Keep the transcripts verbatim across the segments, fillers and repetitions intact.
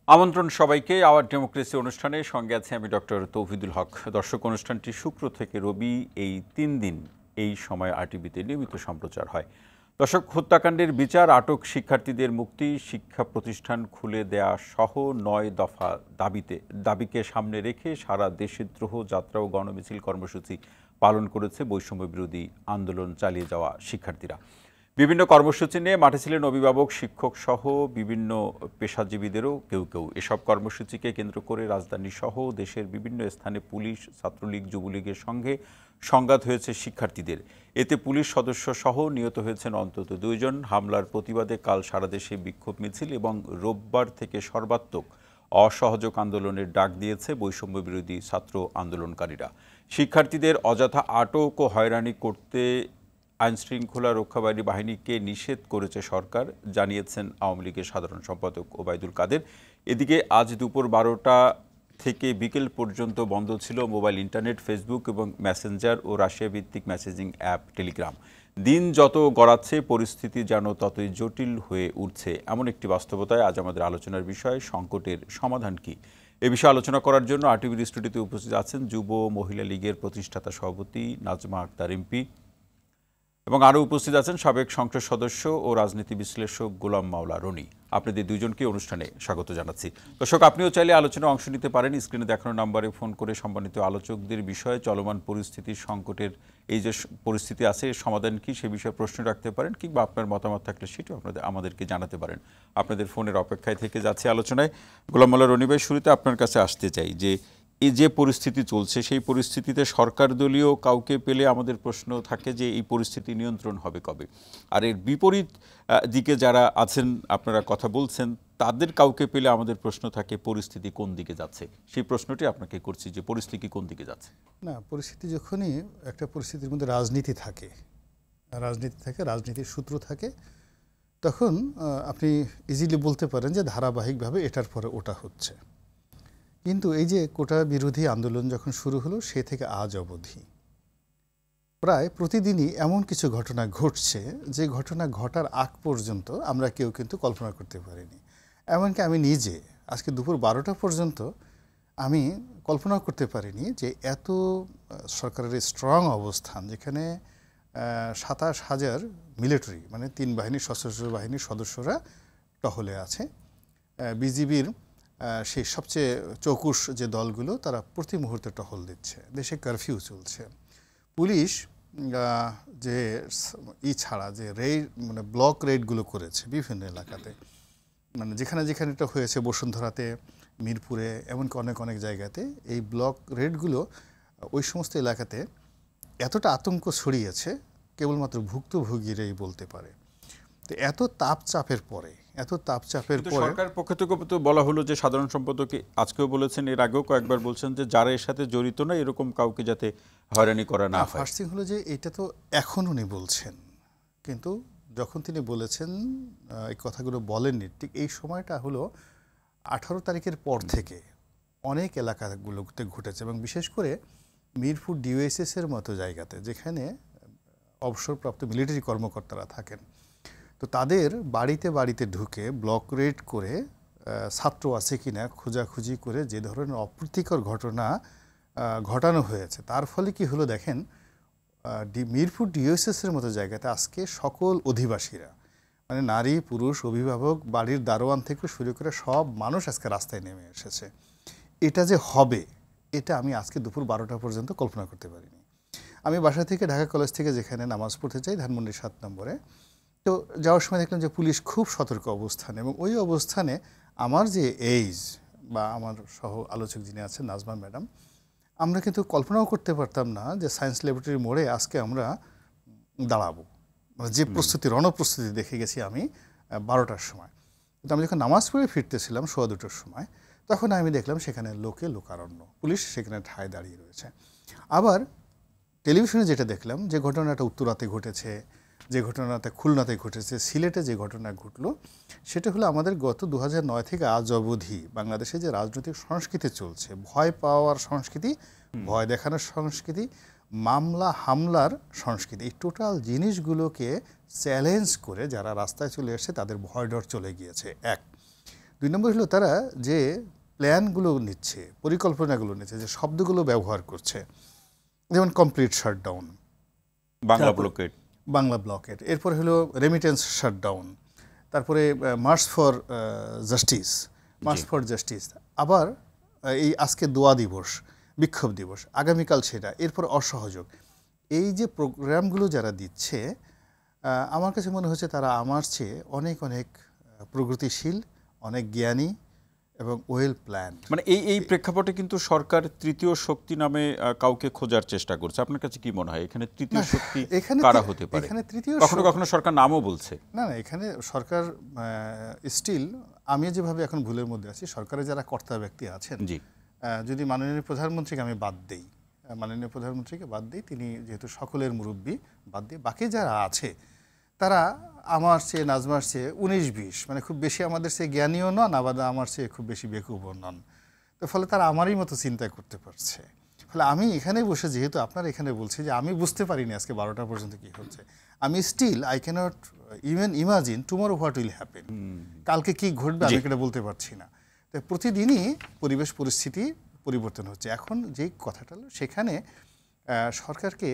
আমন্ত্রণ সবাইকে hour democracy অনুষ্ঠানে সঙ্গে আছে আমি ডক্টর তৌহিদুল হক। দর্শক, অনুষ্ঠানটি শুক্র থেকে রবি এই তিন দিন এই সময় আরটিভিতে নিয়মিত সম্প্রচার হয়। দর্শক, হত্যাকাণ্ডের বিচার, আটক শিক্ষার্থীদের মুক্তি, শিক্ষা প্রতিষ্ঠান খুলে দেয়া সহ নয় দফা দাবিতে দাবিকে সামনে রেখে সারা দেশদ্রোহ যাত্রা ও গণমিছিল কর্মসূচি পালন করেছে বৈষম্য বিরোধী আন্দোলন চালিয়ে যাওয়া শিক্ষার্থীরা। বিভিন্ন কর্মসূচি নিয়ে মাঠে ছিলেন অভিভাবক, শিক্ষক সহ বিভিন্ন পেশাজীবীদেরও কেউ কেউ। এসব কর্মসূচিকে কেন্দ্র করে রাজধানী সহ দেশের বিভিন্ন স্থানে পুলিশ, ছাত্রলীগ, যুবলীগের সঙ্গে সংঘাত হয়েছে শিক্ষার্থীদের। এতে পুলিশ সদস্য সহ নিহত হয়েছেন অন্তত দুইজন। হামলার প্রতিবাদে কাল সারা দেশে বিক্ষোভ মিছিল এবং রোববার থেকে সর্বাত্মক অসহযোগ আন্দোলনের ডাক দিয়েছে বৈষম্য বিরোধী ছাত্র আন্দোলনকারীরা। শিক্ষার্থীদের অযথা আটক ও হয়রানি করতে আইনশৃঙ্খলা রক্ষাকারী বাহিনীকে নিষেধ করেছে সরকার, জানিয়েছেন আওয়ামী লীগের সাধারণ সম্পাদক ওবায়দুল কাদের। এদিকে আজ দুপুর বারোটা থেকে বিকেল পর্যন্ত বন্ধ ছিল মোবাইল, ইন্টারনেট, ফেসবুক এবং মেসেঞ্জার ও রাশিয়া ভিত্তিক মেসেজিং অ্যাপ টেলিগ্রাম। দিন যত গড়াচ্ছে পরিস্থিতি যেন ততই জটিল হয়ে উঠছে, এমন একটি বাস্তবতায় আজ আমাদের আলোচনার বিষয় সংকটের সমাধান কি। এ বিষয়ে আলোচনা করার জন্য আরটিভির স্টুডিওতে উপস্থিত আছেন যুব মহিলা লীগের প্রতিষ্ঠাতা সভাপতি নাজমা আক্তার এমপি এবং আরও উপস্থিত আছেন সাবেক সংসদ সদস্য ও রাজনীতি বিশ্লেষক গোলাম মাওলা রনি। আপনাদের দুইজনকে অনুষ্ঠানে স্বাগত জানাচ্ছি। দর্শক, আপনিও চাইলে আলোচনায় অংশ নিতে পারেন। স্ক্রিনে দেখানো নম্বরে ফোন করে সম্মানিত আলোচকদের বিষয়ে চলমান পরিস্থিতির, সংকটের এই যে পরিস্থিতি আছে এর সমাধান কি সে বিষয়ে প্রশ্ন রাখতে পারেন, কিংবা আপনার মতামত থাকলে সেটাও আপনাদের আমাদেরকে জানাতে পারেন। আপনাদের ফোনের অপেক্ষায় থেকে যাচ্ছে আলোচনায়। গোলাম মাওলা রনি ভাই, শুরুতে আপনার কাছে আসতে চাই যে এই যে পরিস্থিতি চলছে সেই পরিস্থিতিতে সরকার দলীয় কাউকে পেলে আমাদের প্রশ্ন থাকে যে এই পরিস্থিতি নিয়ন্ত্রণ হবে কবে, আর এর বিপরীত দিকে যারা আছেন আপনারা কথা বলছেন তাদের কাউকে পেলে আমাদের প্রশ্ন থাকে পরিস্থিতি কোন দিকে যাচ্ছে। সেই প্রশ্নটি আপনাকে করছি যে পরিস্থিতি কোন দিকে যাচ্ছে। না, পরিস্থিতি যখনই একটা পরিস্থিতির মধ্যে রাজনীতি থাকে, রাজনীতি থাকে রাজনীতির সূত্র থাকে, তখন আপনি ইজিলি বলতে পারেন যে ধারাবাহিকভাবে এটার পরে ওটা হচ্ছে। কিন্তু এই যে কোটা বিরোধী আন্দোলন যখন শুরু হলো সে থেকে আজ অবধি প্রায় প্রতিদিনই এমন কিছু ঘটনা ঘটছে যে ঘটনা ঘটার আগ পর্যন্ত আমরা কেউ কিন্তু কল্পনা করতে পারিনি। এমনকি আমি নিজে আজকে দুপুর বারোটা পর্যন্ত আমি কল্পনা করতে পারিনি যে এত সরকারের স্ট্রং অবস্থান, যেখানে সাতাশ হাজার মিলিটারি মানে তিন বাহিনীর সশস্ত্র বাহিনীর সদস্যরা টহলে আছে, বিজিবির সেই সবচেয়ে চৌকুশ যে দলগুলো তারা প্রতি মুহূর্তে টহল দিচ্ছে, দেশে কারফিউ চলছে, পুলিশ যে ই ছাড়া যে রেড মানে ব্লক রেডগুলো করেছে বিভিন্ন এলাকাতে, মানে যেখানে যেখানে এটা হয়েছে বসুন্ধরাতে, মিরপুরে, এমনকি অনেক অনেক জায়গাতে এই ব্লক রেডগুলো ওই সমস্ত এলাকাতে এতটা আতঙ্ক ছড়িয়েছে কেবলমাত্র ভুক্তভোগীরাই বলতে পারে। তো এত তাপচাপের পরে এত তাপচাপের পরে সরকারের পক্ষ থেকে তো বলা হলো যে সাধারণ সম্পাদক আজকেও বলেছেন, এর আগেও কয়েকবার বলছেন যে যারা এর সাথে জড়িত না এরকম কাউকে যাতে হয়রানি করা না হয়। ফার্স্ট থিং হলো যে এটা তো এখন উনি বলছেন, কিন্তু যখন তিনি বলেছেন এই কথাগুলো বলেননি ঠিক এই সময়টা হলো আঠারো তারিখের পর থেকে অনেক এলাকাগুলোতে ঘটেছে, এবং বিশেষ করে মিরপুর ডিওএসএস এর মতো জায়গাতে যেখানে অবসরপ্রাপ্ত মিলিটারি কর্মকর্তারা থাকেন, তো তাদের বাড়িতে বাড়িতে ঢুকে ব্লক রেড করে ছাত্র আছে কিনা খোঁজাখুঁজি করে যে ধরনের অপ্রীতিকর ঘটনা ঘটানো হয়েছে, তার ফলে কি হলো দেখেন, মিরপুর ডিওএসএস এর মতো জায়গাতে আজকে সকল অধিবাসীরা মানে নারী, পুরুষ, অভিভাবক, বাড়ির দারোয়ান থেকে শুরু করে সব মানুষ আজকে রাস্তায় নেমে এসেছে। এটা যে হবে এটা আমি আজকে দুপুর বারোটা পর্যন্ত কল্পনা করতে পারিনি। আমি বাসা থেকে ঢাকা কলেজ থেকে যেখানে নামাজ পড়তে চাই ধানমন্ডির সাত নম্বরে, তো যাওয়ার সময় দেখলাম যে পুলিশ খুব সতর্ক অবস্থানে, এবং ওই অবস্থানে আমার যে এইজ বা আমার সহ আলোচক যিনি আছেন নাজমা ম্যাডাম, আমরা কিন্তু কল্পনাও করতে পারতাম না যে সায়েন্স ল্যাবরেটরির মোড়ে আজকে আমরা দাঁড়াবো, মানে যে প্রস্তুতি রণপ্রস্তুতি দেখে গেছি আমি বারোটার সময়। কিন্তু আমি যখন নামাজ পড়ে ফিরতেছিলাম সোয়া দুটোর সময়, তখন আমি দেখলাম সেখানে লোকে লোকারণ্য, পুলিশ সেখানে ঠায় দাঁড়িয়ে রয়েছে। আবার টেলিভিশনে যেটা দেখলাম যে ঘটনাটা উত্তরাতে ঘটেছে, যে ঘটনাটা খুলনাতে ঘটেছে, সিলেটে যে ঘটনা ঘটলো, সেটা হলো আমাদের গত দু হাজার নয় থেকে আজ অবধি বাংলাদেশে যে রাজনৈতিক সংস্কৃতি চলছে, ভয় পাওয়ার সংস্কৃতি, ভয় দেখানোর সংস্কৃতি, মামলা হামলার সংস্কৃতি, এই টোটাল জিনিসগুলোকে চ্যালেঞ্জ করে যারা রাস্তায় চলে এসেছে তাদের ভয় ডর চলে গিয়েছে। এক দুই নম্বর হলো তারা যে প্ল্যানগুলো নিচ্ছে, পরিকল্পনাগুলো নিচ্ছে, যে শব্দগুলো ব্যবহার করছে, যেমন complete shutdown, Bangla blockade, Bangla blockade, এরপর হলো রেমিটেন্স শাটডাউন, তারপরে march for justice, march for justice, আবার এই আজকে দোয়া দিবস, বিক্ষোভ দিবস, আগামীকাল সেটা, এরপর অসহযোগ। এই যে প্রোগ্রামগুলো যারা দিচ্ছে, আমার কাছে মনে হচ্ছে তারা আমার চেয়ে অনেক অনেক প্রগতিশীল, অনেক জ্ঞানী এবং ওয়েল প্ল্যান। মানে এই এই প্রেক্ষাপটে কিন্তু সরকার তৃতীয় শক্তি নামে কাউকে খোঁজার চেষ্টা করছে। আপনার কাছে কি মনে হয় এখানে তৃতীয় শক্তি কারা হতে পারে? এখানে তৃতীয় কখনো কখনো সরকার নামও বলছে। না না, এখানে সরকার স্টিল, আমি যেভাবে এখন ভুলের মধ্যে আছি, সরকারের যারা কর্তা ব্যক্তি আছেন, জি, যদি মাননীয় প্রধানমন্ত্রীকে আমি বাদ দেই, মাননীয় প্রধানমন্ত্রীকে বাদ দিই, তিনি যেহেতু সকলের মুরব্বী, বাদ দিয়ে বাকি যারা আছে তারা আমার চেয়ে, নাজমার চেয়ে উনিশ বিশ, মানে খুব বেশি আমাদের চেয়ে জ্ঞানীও নন, আবার আমার চেয়ে খুব বেশি বেকুবও নন। তো ফলে তারা আমারই মতো চিন্তা করতে পারছে। ফলে আমি এখানে বসে, যেহেতু আপনার এখানে বলছি যে আমি বুঝতে পারিনি আজকে বারোটা পর্যন্ত কী হচ্ছে, আমি still I can't even imagine tomorrow what will happen, কালকে কি ঘটবে আমি এটা বলতে পারছি না। তো প্রতিদিনই পরিবেশ পরিস্থিতি পরিবর্তন হচ্ছে। এখন যেই কথাটা হলো, সেখানে সরকারকে,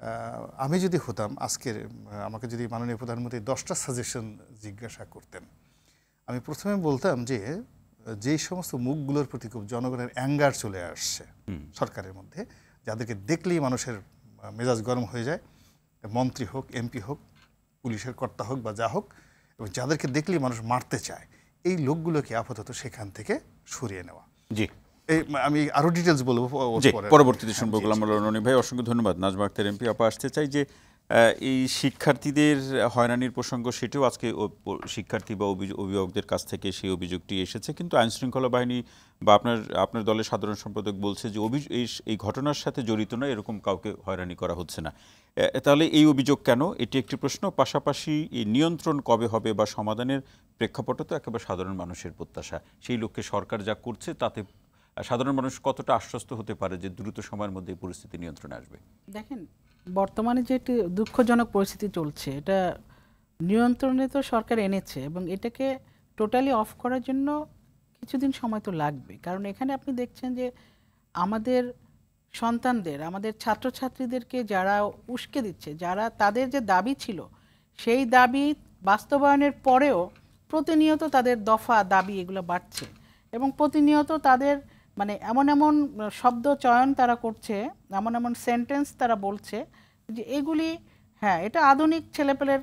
আমি যদি হতাম আজকের, আমাকে যদি মাননীয় প্রধানমন্ত্রী দশটা সাজেশন জিজ্ঞাসা করতেন, আমি প্রথমে বলতাম যে যেই সমস্ত মুখগুলোর প্রতি খুব জনগণের অ্যাঙ্গার চলে আসছে সরকারের মধ্যে, যাদেরকে দেখলেই মানুষের মেজাজ গরম হয়ে যায়, মন্ত্রী হোক, এমপি হোক, পুলিশের কর্তা হোক বা যা হোক, এবং যাদেরকে দেখলেই মানুষ মারতে চায়, এই লোকগুলোকে আপাতত সেখান থেকে সরিয়ে নেওয়া। জি, এই আমি আরো ডিটেলস বলবো পরবর্তীতে শুনবো। গোলাম মাওলা রনি ভাই, অসংখ্য ধন্যবাদ। নাজমা আক্তার এমপি আপা, আসতে চাই যে এই শিক্ষার্থীদের হয়রানির প্রসঙ্গ, সেটিও আজকে শিক্ষার্থী বা অভিভাবকদের কাছ থেকে সেই অভিযোগটি এসেছে, কিন্তু আইনশৃঙ্খলা বাহিনী বা আপনার আপনার দলের সাধারণ সম্পাদক বলছে যে অভিযোগ এই ঘটনার সাথে জড়িত নয়, এরকম কাউকে হয়রানি করা হচ্ছে না। তাহলে এই অভিযোগ কেন? এটি একটি প্রশ্ন। পাশাপাশি এই নিয়ন্ত্রণ কবে হবে বা সমাধানের প্রেক্ষাপটে তো একেবারে সাধারণ মানুষের প্রত্যাশা, সেই লক্ষ্যে সরকার যা করছে তাতে সাধারণ মানুষ কতটা আশ্বস্ত হতে পারে যে দ্রুত সময়ের মধ্যে এই পরিস্থিতি নিয়ন্ত্রণে আসবে? দেখেন, বর্তমানে যে একটি দুঃখজনক পরিস্থিতি চলছে, এটা নিয়ন্ত্রণে তো সরকার এনেছে, এবং এটাকে টোটালি অফ করার জন্য কিছুদিন সময় তো লাগবে। কারণ এখানে আপনি দেখছেন যে আমাদের সন্তানদের, আমাদের ছাত্রছাত্রীদেরকে যারা উস্কে দিচ্ছে, যারা তাদের যে দাবি ছিল সেই দাবি বাস্তবায়নের পরেও প্রতিনিয়ত তাদের দফা দাবি এগুলো বাড়ছে, এবং প্রতিনিয়ত তাদের মানে এমন এমন শব্দ চয়ন তারা করছে, এমন এমন সেন্টেন্স তারা বলছে যে এগুলি, হ্যাঁ এটা আধুনিক ছেলেপেলের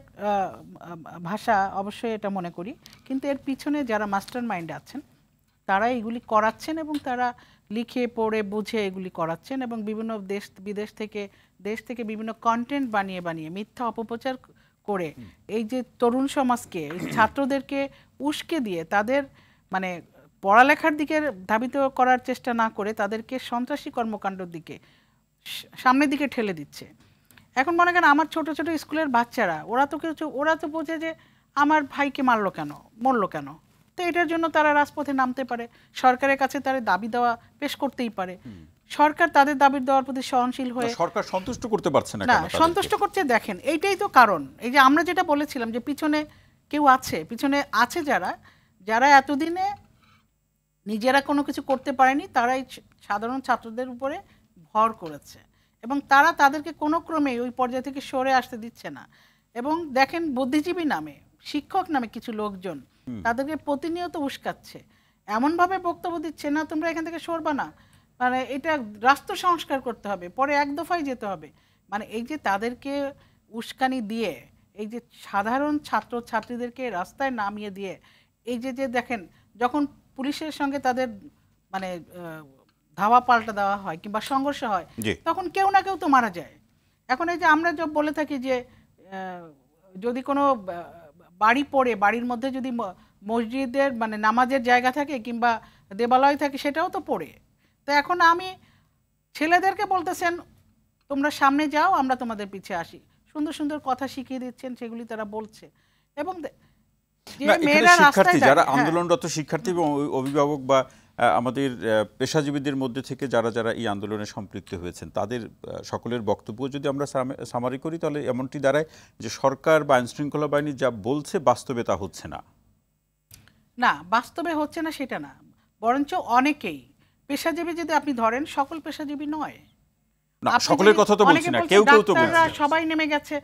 ভাষা অবশ্যই, এটা মনে করি, কিন্তু এর পিছনে যারা মাস্টার মাইন্ড আছেন তারা এগুলি করাচ্ছেন, এবং তারা লিখে পড়ে বুঝে এগুলি করাচ্ছেন, এবং বিভিন্ন দেশ বিদেশ থেকে দেশ থেকে বিভিন্ন কন্টেন্ট বানিয়ে বানিয়ে মিথ্যা অপপ্রচার করে এই যে তরুণ সমাজকে, ছাত্রদেরকে উস্কে দিয়ে তাদের মানে পড়ালেখার দিকে ধাবিত করার চেষ্টা না করে তাদেরকে সন্ত্রাসী কর্মকাণ্ডের দিকে, সামনের দিকে ঠেলে দিচ্ছে। এখন মনে করেন আমার ছোট ছোট স্কুলের বাচ্চারা, ওরা তো কিছু, ওরা তো বোঝে যে আমার ভাইকে মারলো কেন, মরলো কেন, তো এটার জন্য তারা রাজপথে নামতে পারে, সরকারের কাছে তারা দাবি দেওয়া পেশ করতেই পারে। সরকার তাদের দাবির দেওয়ার প্রতি সহনশীল হয়ে, সরকার সন্তুষ্ট করতে পারছে না, না সন্তুষ্ট করছে। দেখেন, এইটাই তো কারণ। এই যে আমরা যেটা বলেছিলাম যে পিছনে কেউ আছে, পিছনে আছে যারা যারা এতদিনে নিজেরা কোনো কিছু করতে পারেনি, তারাই সাধারণ ছাত্রদের উপরে ভর করেছে, এবং তারা তাদেরকে কোনো ক্রমে ওই পর্যায় থেকে সরে আসতে দিচ্ছে না। এবং দেখেন, বুদ্ধিজীবী নামে, শিক্ষক নামে কিছু লোকজন তাদেরকে প্রতিনিয়ত উস্কাচ্ছে, এমনভাবে বক্তব্য দিচ্ছে, না তোমরা এখান থেকে সরবা না, মানে এটা রাষ্ট্র সংস্কার করতে হবে, পরে এক দফায় যেতে হবে। মানে এই যে তাদেরকে উস্কানি দিয়ে, এই যে সাধারণ ছাত্র ছাত্রীদেরকে রাস্তায় নামিয়ে দিয়ে, এই যে যে দেখেন যখন পুলিশের সঙ্গে তাদের মানে ধাওয়া পাল্টা দেওয়া হয় কিংবা সংঘর্ষ হয়, তখন কেউ না কেউ তো মারা যায়। এখন এই যে আমরা যা বলে থাকি যে যদি কোনো বাড়ি পড়ে, বাড়ির মধ্যে যদি মসজিদের মানে নামাজের জায়গা থাকে কিংবা দেবালয় থাকে, সেটাও তো পড়ে। তো এখন আমি ছেলেদেরকে বলতেছেন তোমরা সামনে যাও, আমরা তোমাদের পিছিয়ে আসি, সুন্দর সুন্দর কথা শিখিয়ে দিচ্ছেন, সেগুলি তারা বলছে। এবং শিক্ষার্থী যারা আন্দোলনরত শিক্ষার্থী এবং অভিভাবক বা আমাদের পেশাজীবীদের মধ্যে থেকে যারা যারা এই আন্দোলনে সম্পৃক্ত হয়েছেন, তাদের সকলের বক্তব্য যদি আমরা সামারি করি, তাহলে এমনটি দাঁড়ায় যে সরকার বা আইনশৃঙ্খলা বাহিনী যা বলছে বাস্তবে তা হচ্ছে না। না, বাস্তবে হচ্ছে না সেটা না, বরঞ্চ অনেকেই পেশাজীবী যদি আপনি ধরেন, সকল পেশাজীবী নয়। না, আপনি সকলের যদি- কথা তো বলছি অনেকে না, বলছে কেউ কেউ তো ডাক্তাররা বলছে। সবাই নেমে গেছে,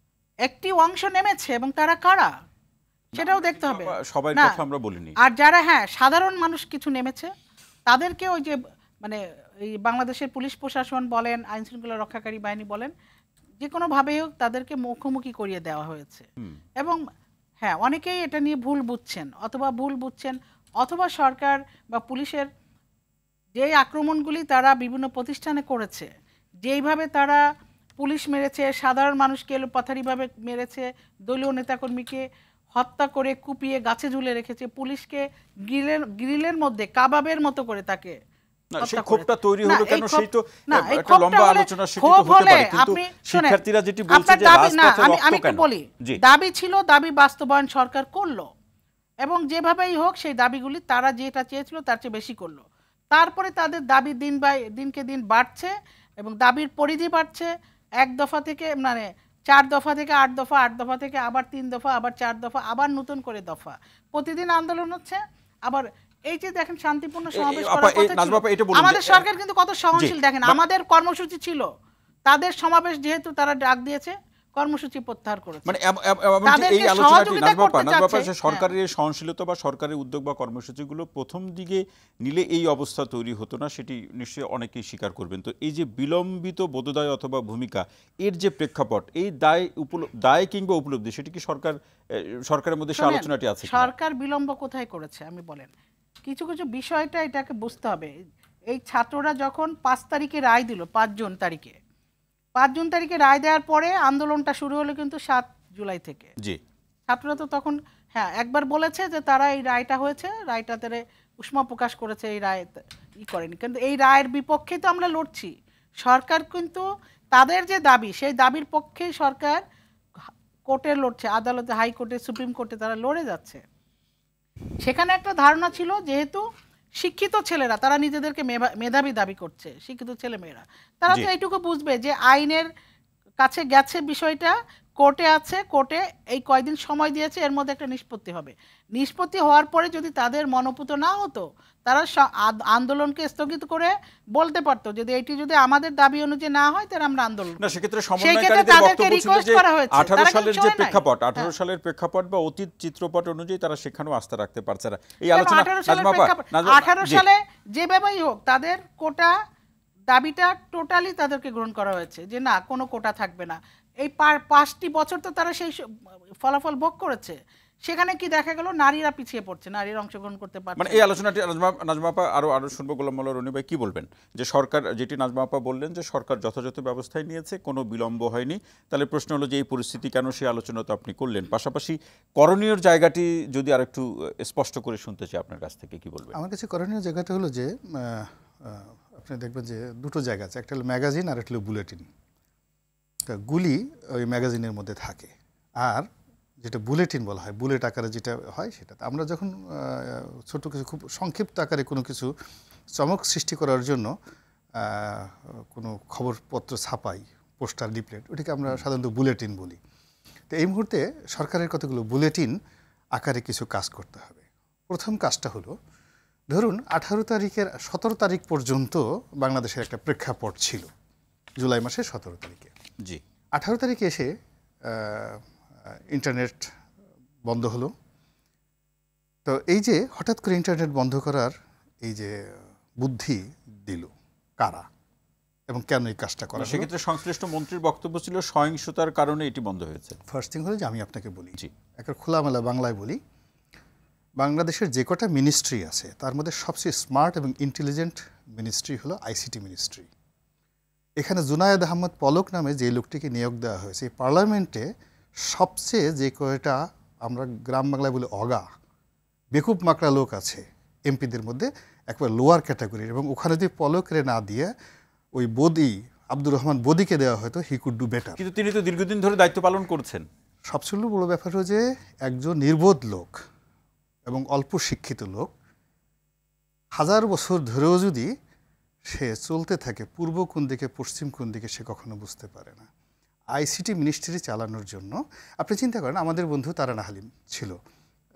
একটি অংশ নেমেছে এবং তারা কারা সেটাও দেখতে হবে। সবাই না, কথা আমরা বলিনি। আর যারা হ্যাঁ সাধারণ মানুষ কিছু নেমেছে, তাদেরকে ওই যে মানে এই বাংলাদেশের পুলিশ প্রশাসন বলেন, আইন শৃঙ্খলা রক্ষাকারী বাহিনী বলেন, যে কোনোভাবেই হোক তাদেরকে মুখোমুখি করিয়ে দেওয়া হয়েছে। এবং হ্যাঁ, অনেকেই এটা নিয়ে ভুল বুঝছেন, অথবা ভুল বুঝছেন অথবা সরকার বা পুলিশের যে আক্রমণগুলি তারা বিভিন্ন প্রতিষ্ঠানে করেছে, যেইভাবে তারা পুলিশ মেরেছে, সাধারণ মানুষকে এলোপাথারিভাবে মেরেছে, দলীয় নেতাকর্মীকে হত্যা করে কুপিয়ে গাছে ঝুলে রেখেছে, পুলিশকে গ্রিলের গ্রিলের মধ্যে কাবাবের মতো করে তাকে না, হত্যা সেই ক্ষোভটা করেছে। তৈরি না, হলো এই কেন ক্ষোভ- সেই তো না, এই একটা ক্ষোভটা লম্বা হলে- আলোচনা সেটি তো ক্ষোভ হতে হলে পারে, কিন্তু আপনি শোনেন, শিক্ষার্থীরা যেটি বলছে আপনার যে দাবি- না, রাজপথে আমি রক্ত আমি একটু কেন? বলি, জি। দাবি ছিল, দাবি বাস্তবায়ন সরকার করলো, এবং যেভাবেই হোক সেই দাবিগুলি তারা যেটা চেয়েছিল তার চেয়ে বেশি করলো। তারপরে তাদের দাবি দিন বাই দিনকে দিন বাড়ছে এবং দাবির পরিধি বাড়ছে, এক দফা থেকে মানে চার দফা থেকে আট দফা, আট দফা থেকে আবার তিন দফা, আবার চার দফা, আবার নতুন করে দফা, প্রতিদিন আন্দোলন হচ্ছে। আবার এই যে দেখেন শান্তিপূর্ণ সমাবেশ আপা, করার এই কথা ছিল। নাজমা আপা, এটা বলুন যে- আমাদের সরকার কিন্তু কত সহনশীল, জি, দেখেন বা- আমাদের কর্মসূচি ছিল, তাদের সমাবেশ যেহেতু তারা ডাক দিয়েছে, কর্মসূচি প্রত্যাহার করেছে। মানে এম- এম- এমনকি তাদেরকে এই আলোচনাটি সহযোগিতা নাজমা আপা, করতে নাজমা আপা, চাচ্ছে। যে সরকারের এই সহনশীলতা বা সরকারের উদ্যোগ বা কর্মসূচিগুলো প্রথম দিকে নিলে এই অবস্থা তৈরি হতো না, সেটি নিশ্চয়ই অনেকেই স্বীকার করবেন। তো এই যে বিলম্বিত বোধোদয় অথবা ভূমিকা, এর যে প্রেক্ষাপট, এই দায় উপল- দায় কিংবা উপলব্ধি, সেটি কি সরকার এ, সরকারের মধ্যে সে শোনেন, আলোচনাটি আছে কিনা? সরকার বিলম্ব কোথায় করেছে আমি বলেন, কিছু কিছু বিষয়টা এটাকে বুঝতে হবে। এই ছাত্ররা যখন পাঁচ তারিখে রায় দিল, পাঁচ জুন তারিখে পাঁচ জুন তারিখে রায় দেওয়ার পরে আন্দোলনটা শুরু হলো কিন্তু সাত জুলাই থেকে। জি, ছাত্ররা তো তখন হ্যাঁ একবার বলেছে যে তারা এই রায়টা হয়েছে, রায়টা তারা উষ্মা প্রকাশ করেছে, এই রায় ই করেনি, কিন্তু এই রায়ের বিপক্ষে তো আমরা লড়ছি। সরকার কিন্তু তাদের যে দাবি, সেই দাবির পক্ষেই সরকার কোর্টে লড়ছে, আদালতে, হাইকোর্টে, সুপ্রিম কোর্টে তারা লড়ে যাচ্ছে। সেখানে একটা ধারণা ছিল, যেহেতু শিক্ষিত ছেলেরা, তারা নিজেদেরকে মেধা- মেধাবী দাবি করছে, শিক্ষিত ছেলে মেয়েরা, তারা জি। তো এইটুকু বুঝবে যে আইনের কাছে গেছে, বিষয়টা কোর্টে আছে, কোর্টে এই কয়দিন সময় দিয়েছে, এর মধ্যে একটা নিষ্পত্তি হবে। নিষ্পত্তি হওয়ার পরে যদি তাদের মনোপুত না হতো, তারা স- আদ- আন্দোলনকে স্থগিত করে বলতে পারতো যদি এটি যদি আমাদের দাবি অনুযায়ী না হয়, তাহলে আমরা আন্দোলন না, করব। সেক্ষেত্রে সেই ক্ষেত্রে সমন্বয়কারীদের তাদেরকে বক্তব্য ছিল রিকোয়েস্ট যে করা হয়েছে, আঠারো তারা সালের কিন্তু যে শোনে নাই। প্রেক্ষাপট, আঠারো হ্যাঁ। সালের প্রেক্ষাপট বা অতীত চিত্রপট অনুযায়ী তারা সেখানেও আস্থা রাখতে পারছে না। এই কেন আলোচনা আঠারো সালের নাজমা আপা, প্রেক্ষাপট? নাজমা- আঠারো জি। সালে যেভাবেই হোক তাদের কোটা দাবিটা টোটালি তাদেরকে গ্রহণ করা হয়েছে, যে না কোনো কোটা থাকবে না। এই পা- পাঁচটি বছর তো তারা সেই স- ফলাফল ভোগ করেছে। সেখানে কি দেখা গেল, নারীরা পিছিয়ে পড়ছে, নারীরা অংশগ্রহণ করতে পারছে মানে না। এই আলোচনাটি নাজমা নাজমা আপা আরো আরো শুনবো, গোলাম মোল্লা রনি ভাই কি বলবেন? যে সরকার, যেটি নাজমা আপা বললেন যে সরকার যথাযথ ব্যবস্থায় নিয়েছে, কোনো বিলম্ব হয়নি, তাহলে প্রশ্ন হলো যে এই পরিস্থিতি কেন, সেই আলোচনা তো আপনি করলেন। পাশাপাশি করণীয় জায়গাটি যদি আর একটু স্পষ্ট করে শুনতে চাই আপনার কাছ থেকে, কি বলবেন? আমার কাছে করণীয় জায়গাটা হলো যে আহ, আহ, আপনি দেখবেন যে দুটো জায়গা আছে, একটা হলো ম্যাগাজিন আর একটা হলো বুলেটিন। তা গুলি ওই ম্যাগাজিনের মধ্যে থাকে, আর যেটা বুলেটিন বলা হয়, বুলেট আকারে যেটা হয় সেটা। আমরা যখন আহ, ছোট কিছু খুব সংক্ষিপ্ত আকারে কোনো কিছু চমক সৃষ্টি করার জন্য আহ, কোনো খবরপত্র ছাপাই, পোস্টার, লিফলেট, ওটাকে আমরা সাধারণত বুলেটিন বলি। তো এই মুহূর্তে সরকারের কতগুলো বুলেটিন আকারে কিছু কাজ করতে হবে। প্রথম কাজটা হলো, ধরুন আঠারো তারিখের সতেরো তারিখ পর্যন্ত বাংলাদেশের একটা প্রেক্ষাপট ছিল, জুলাই মাসের সতেরো তারিখে। জি, আঠারো তারিখে এসে আহ, ইন্টারনেট বন্ধ হলো। তো এই যে হঠাৎ করে ইন্টারনেট বন্ধ করার এই যে বুদ্ধি দিল কারা এবং কেন এই কাজটা করা হলো? সেক্ষেত্রে সংশ্লিষ্ট মন্ত্রীর বক্তব্য ছিল সহিংসতার কারণে এটি বন্ধ হয়েছে। ফার্স্ট থিং হলো যে আমি আপনাকে বলি, জি, একটা খোলামেলা বাংলায় বলি, বাংলাদেশের যে কটা মিনিস্ট্রি আছে তার মধ্যে সবচেয়ে স্মার্ট এবং ইন্টেলিজেন্ট মিনিস্ট্রি হলো আইসিটি মিনিস্ট্রি। এখানে জুনায়েদ আহমদ পলক নামে যে লোকটিকে নিয়োগ দেওয়া হয়েছে, এই পার্লামেন্টে সবচেয়ে যে কয়টা আমরা গ্রাম বাংলায় বলি অগা, বেকুব মাকড়া লোক আছে এমপিদের মধ্যে, একবার লোয়ার ক্যাটাগরির, এবং ওখানে যদি পলকরে না দিয়ে ওই বদি আব্দুর রহমান বদিকে দেওয়া হয়তো, হি কুড ডু বেটার। কিন্তু তিনি তো দীর্ঘদিন ধরে দায়িত্ব পালন করছেন। সবচেয়ে বড় ব্যাপার হলো যে একজন নির্বোধ লোক এবং অল্প শিক্ষিত লোক হাজার বছর ধরেও যদি সে চলতে থাকে, পূর্ব কোন দিকে পশ্চিম কোন দিকে সে কখনো বুঝতে পারে না। আইসিটি মিনিস্ট্রি চালানোর জন্য আপনি চিন্তা করেন, আমাদের বন্ধু তারানা হালিম ছিল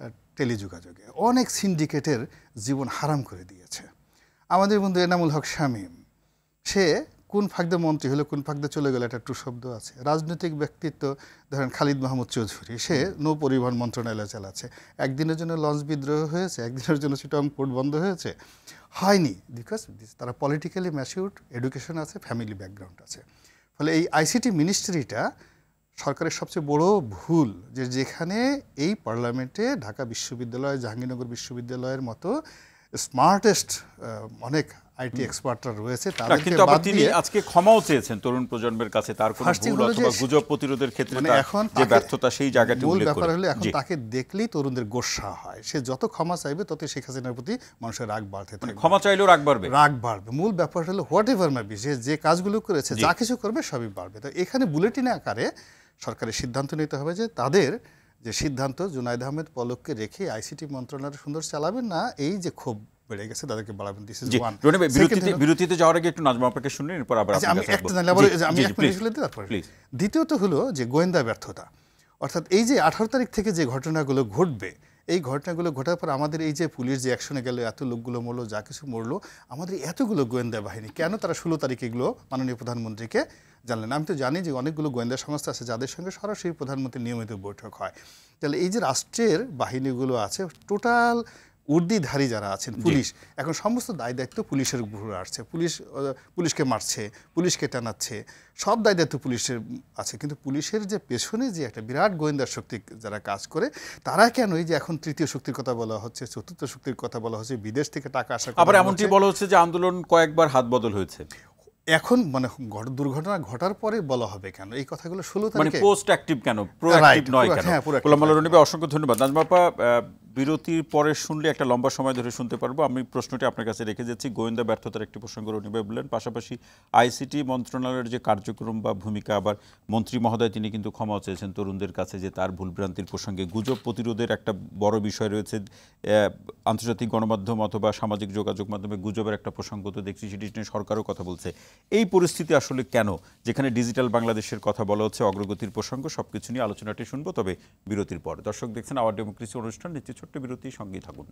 টেলিযোগাযোগে অনেক সিন্ডিকেটের জীবন হারাম করে দিয়েছে। আমাদের বন্ধু এনামুল হক শামীম, সে কোন ফাঁকদে মন্ত্রী হলো, কোন ফাঁকদে চলে গেল, একটা টু শব্দ আছে। রাজনৈতিক ব্যক্তিত্ব ধরেন খালিদ মাহমুদ চৌধুরী, সে নৌ পরিবহন মন্ত্রণালয় চালাচ্ছে। একদিনের জন্য লঞ্চ বিদ্রোহ হয়েছে, একদিনের জন্য চিটাগং পোর্ট বন্ধ হয়েছে, হয়নি। বিকজ তারা পলিটিক্যালি ম্যাচিউরড, এডুকেশন আছে, ফ্যামিলি ব্যাকগ্রাউন্ড আছে। ফলে এই আইসিটি মিনিস্ট্রিটা সরকারের সবচেয়ে বড় ভুল, যে যেখানে এই পার্লামেন্টে ঢাকা বিশ্ববিদ্যালয়, জাহাঙ্গীরনগর বিশ্ববিদ্যালয়ের মতো স্মার্টেস্ট অনেক আইটি এক্সপার্টরা রয়েছে, তাদেরকে কিন্তু আবার বাদ তিনি দিয়ে আজকে ক্ষমাও চেয়েছেন তরুণ প্রজন্মের কাছে, তার কোনো First thing ভুল হলো যে অথবা গুজব প্রতিরোধের ক্ষেত্রে মানে তার এখন যে তাকে- ব্যর্থতা সেই জায়গাটি মূল উল্লেখ ব্যাপার করে। হলো এখন জি। তাকে দেখলেই তরুণদের গোসা হয়। সে যত ক্ষমা চাইবে তত শেখ হাসিনার প্রতি মানুষের রাগ বাড়তে থাকবে, ক্ষমা চাইলেও রাগ বাড়বে। রাগ বাড়বে। মূল ব্যাপার হলো হোয়াট এভার মাবি, যে যে কাজগুলো করেছে, জি। যা কিছু করবে সবই বাড়বে। তো এখানে বুলেটিন আকারে সরকারের সিদ্ধান্ত নিতে হবে যে তাদের যে সিদ্ধান্ত জুনাইদ আহমেদ পলককে রেখে আইসিটি মন্ত্রণালয় সুন্দর চালাবেন না, এই যে ক্ষোভ বেড়ে গেছে তাদেরকে বাড়াবেন। This is G, one. Roni ভাই, বিরতিতে বিরতিতে যাওয়ার আগে একটু নাজমা আপনাকে শুনুন, এরপর আবার আচ্ছা, আপনার আমি কাছে একটা আসবো। জানলে আবার জি, আমি জি, এক জি, মিনিট please, বলে দিই, তারপরে please। দ্বিতীয়ত হলো যে গোয়েন্দা ব্যর্থতা। অর্থাৎ এই যে আঠারো তারিখ থেকে যে ঘটনাগুলো ঘটবে, এই ঘটনাগুলো ঘটার পর আমাদের এই যে পুলিশ যে অ্যাকশনে গেল, এত লোকগুলো মরলো, যা কিছু মরলো, আমাদের এতগুলো গোয়েন্দা বাহিনী কেন তারা ষোলো তারিখে এগুলো মাননীয় প্রধানমন্ত্রীকে জানলেন? আমি তো জানি যে অনেকগুলো গোয়েন্দা সংস্থা আছে যাদের সঙ্গে সরাসরি প্রধানমন্ত্রীর নিয়মিত বৈঠক হয়। তাহলে এই যে রাষ্ট্রের বাহিনীগুলো আছে, টোটাল উর্দিধারী যারা আছেন, পুলিশ, এখন সমস্ত দায় দায়িত্ব পুলিশের উপর আসছে। পুলিশ আহ, পুলিশকে মারছে, পুলিশকে টানাচ্ছে, সব দায় দায়িত্ব পুলিশের আছে। কিন্তু পুলিশের যে পেছনে যে একটা বিরাট গোয়েন্দা শক্তি যারা কাজ করে, তারা কেন এই যে এখন তৃতীয় শক্তির কথা বলা হচ্ছে, চতুর্থ শক্তির কথা বলা হচ্ছে, বিদেশ থেকে টাকা আসা, আবার এমনটি বলা হচ্ছে যে আন্দোলন কয়েকবার হাত বদল হয়েছে, এখন মানে ঘট- দুর্ঘটনা ঘটার পরে বলা হবে কেন এই কথাগুলো? ষোলো মানে তারিখে পোস্ট অ্যাক্টিভ কেন, প্রোঅ্যাক্টিভ Right, নয় পুরো- কেন? হ্যাঁ, proactive গোলাম মাওলা নয়। রনি ভাই, অসংখ্য ধন্যবাদ। নাজমা আপা, আহ, বিরতির পরে শুনলে একটা লম্বা সময় ধরে শুনতে পারবো। আমি প্রশ্নটি আপনার কাছে রেখে যাচ্ছি। গোয়েন্দা ব্যর্থতার একটি প্রসঙ্গ রনি ভাই বললেন, পাশাপাশি আইসিটি মন্ত্রণালয়ের যে কার্যক্রম বা ভূমিকা, আবার মন্ত্রী মহোদয় তিনি কিন্তু ক্ষমা চেয়েছেন তরুণদের কাছে যে তার ভুলভ্রান্তির প্রসঙ্গে। গুজব প্রতিরোধের একটা বড় বিষয় রয়েছে, আহ, আন্তর্জাতিক গণমাধ্যম অথবা সামাজিক যোগাযোগ মাধ্যমে গুজবের একটা প্রসঙ্গ তো দেখছি, সেটি নিয়ে সরকারও কথা বলছে। এই পরিস্থিতি আসলে কেন, যেখানে ডিজিটাল বাংলাদেশের কথা বলা হচ্ছে, অগ্রগতির প্রসঙ্গ, সবকিছু নিয়ে আলোচনাটি শুনবো, তবে বিরতির পর। দর্শক দেখছেন আওয়ার ডেমোক্রেসি অনুষ্ঠান, নিচ্ছে ছোট্ট বিরতি, সঙ্গেই থাকুন।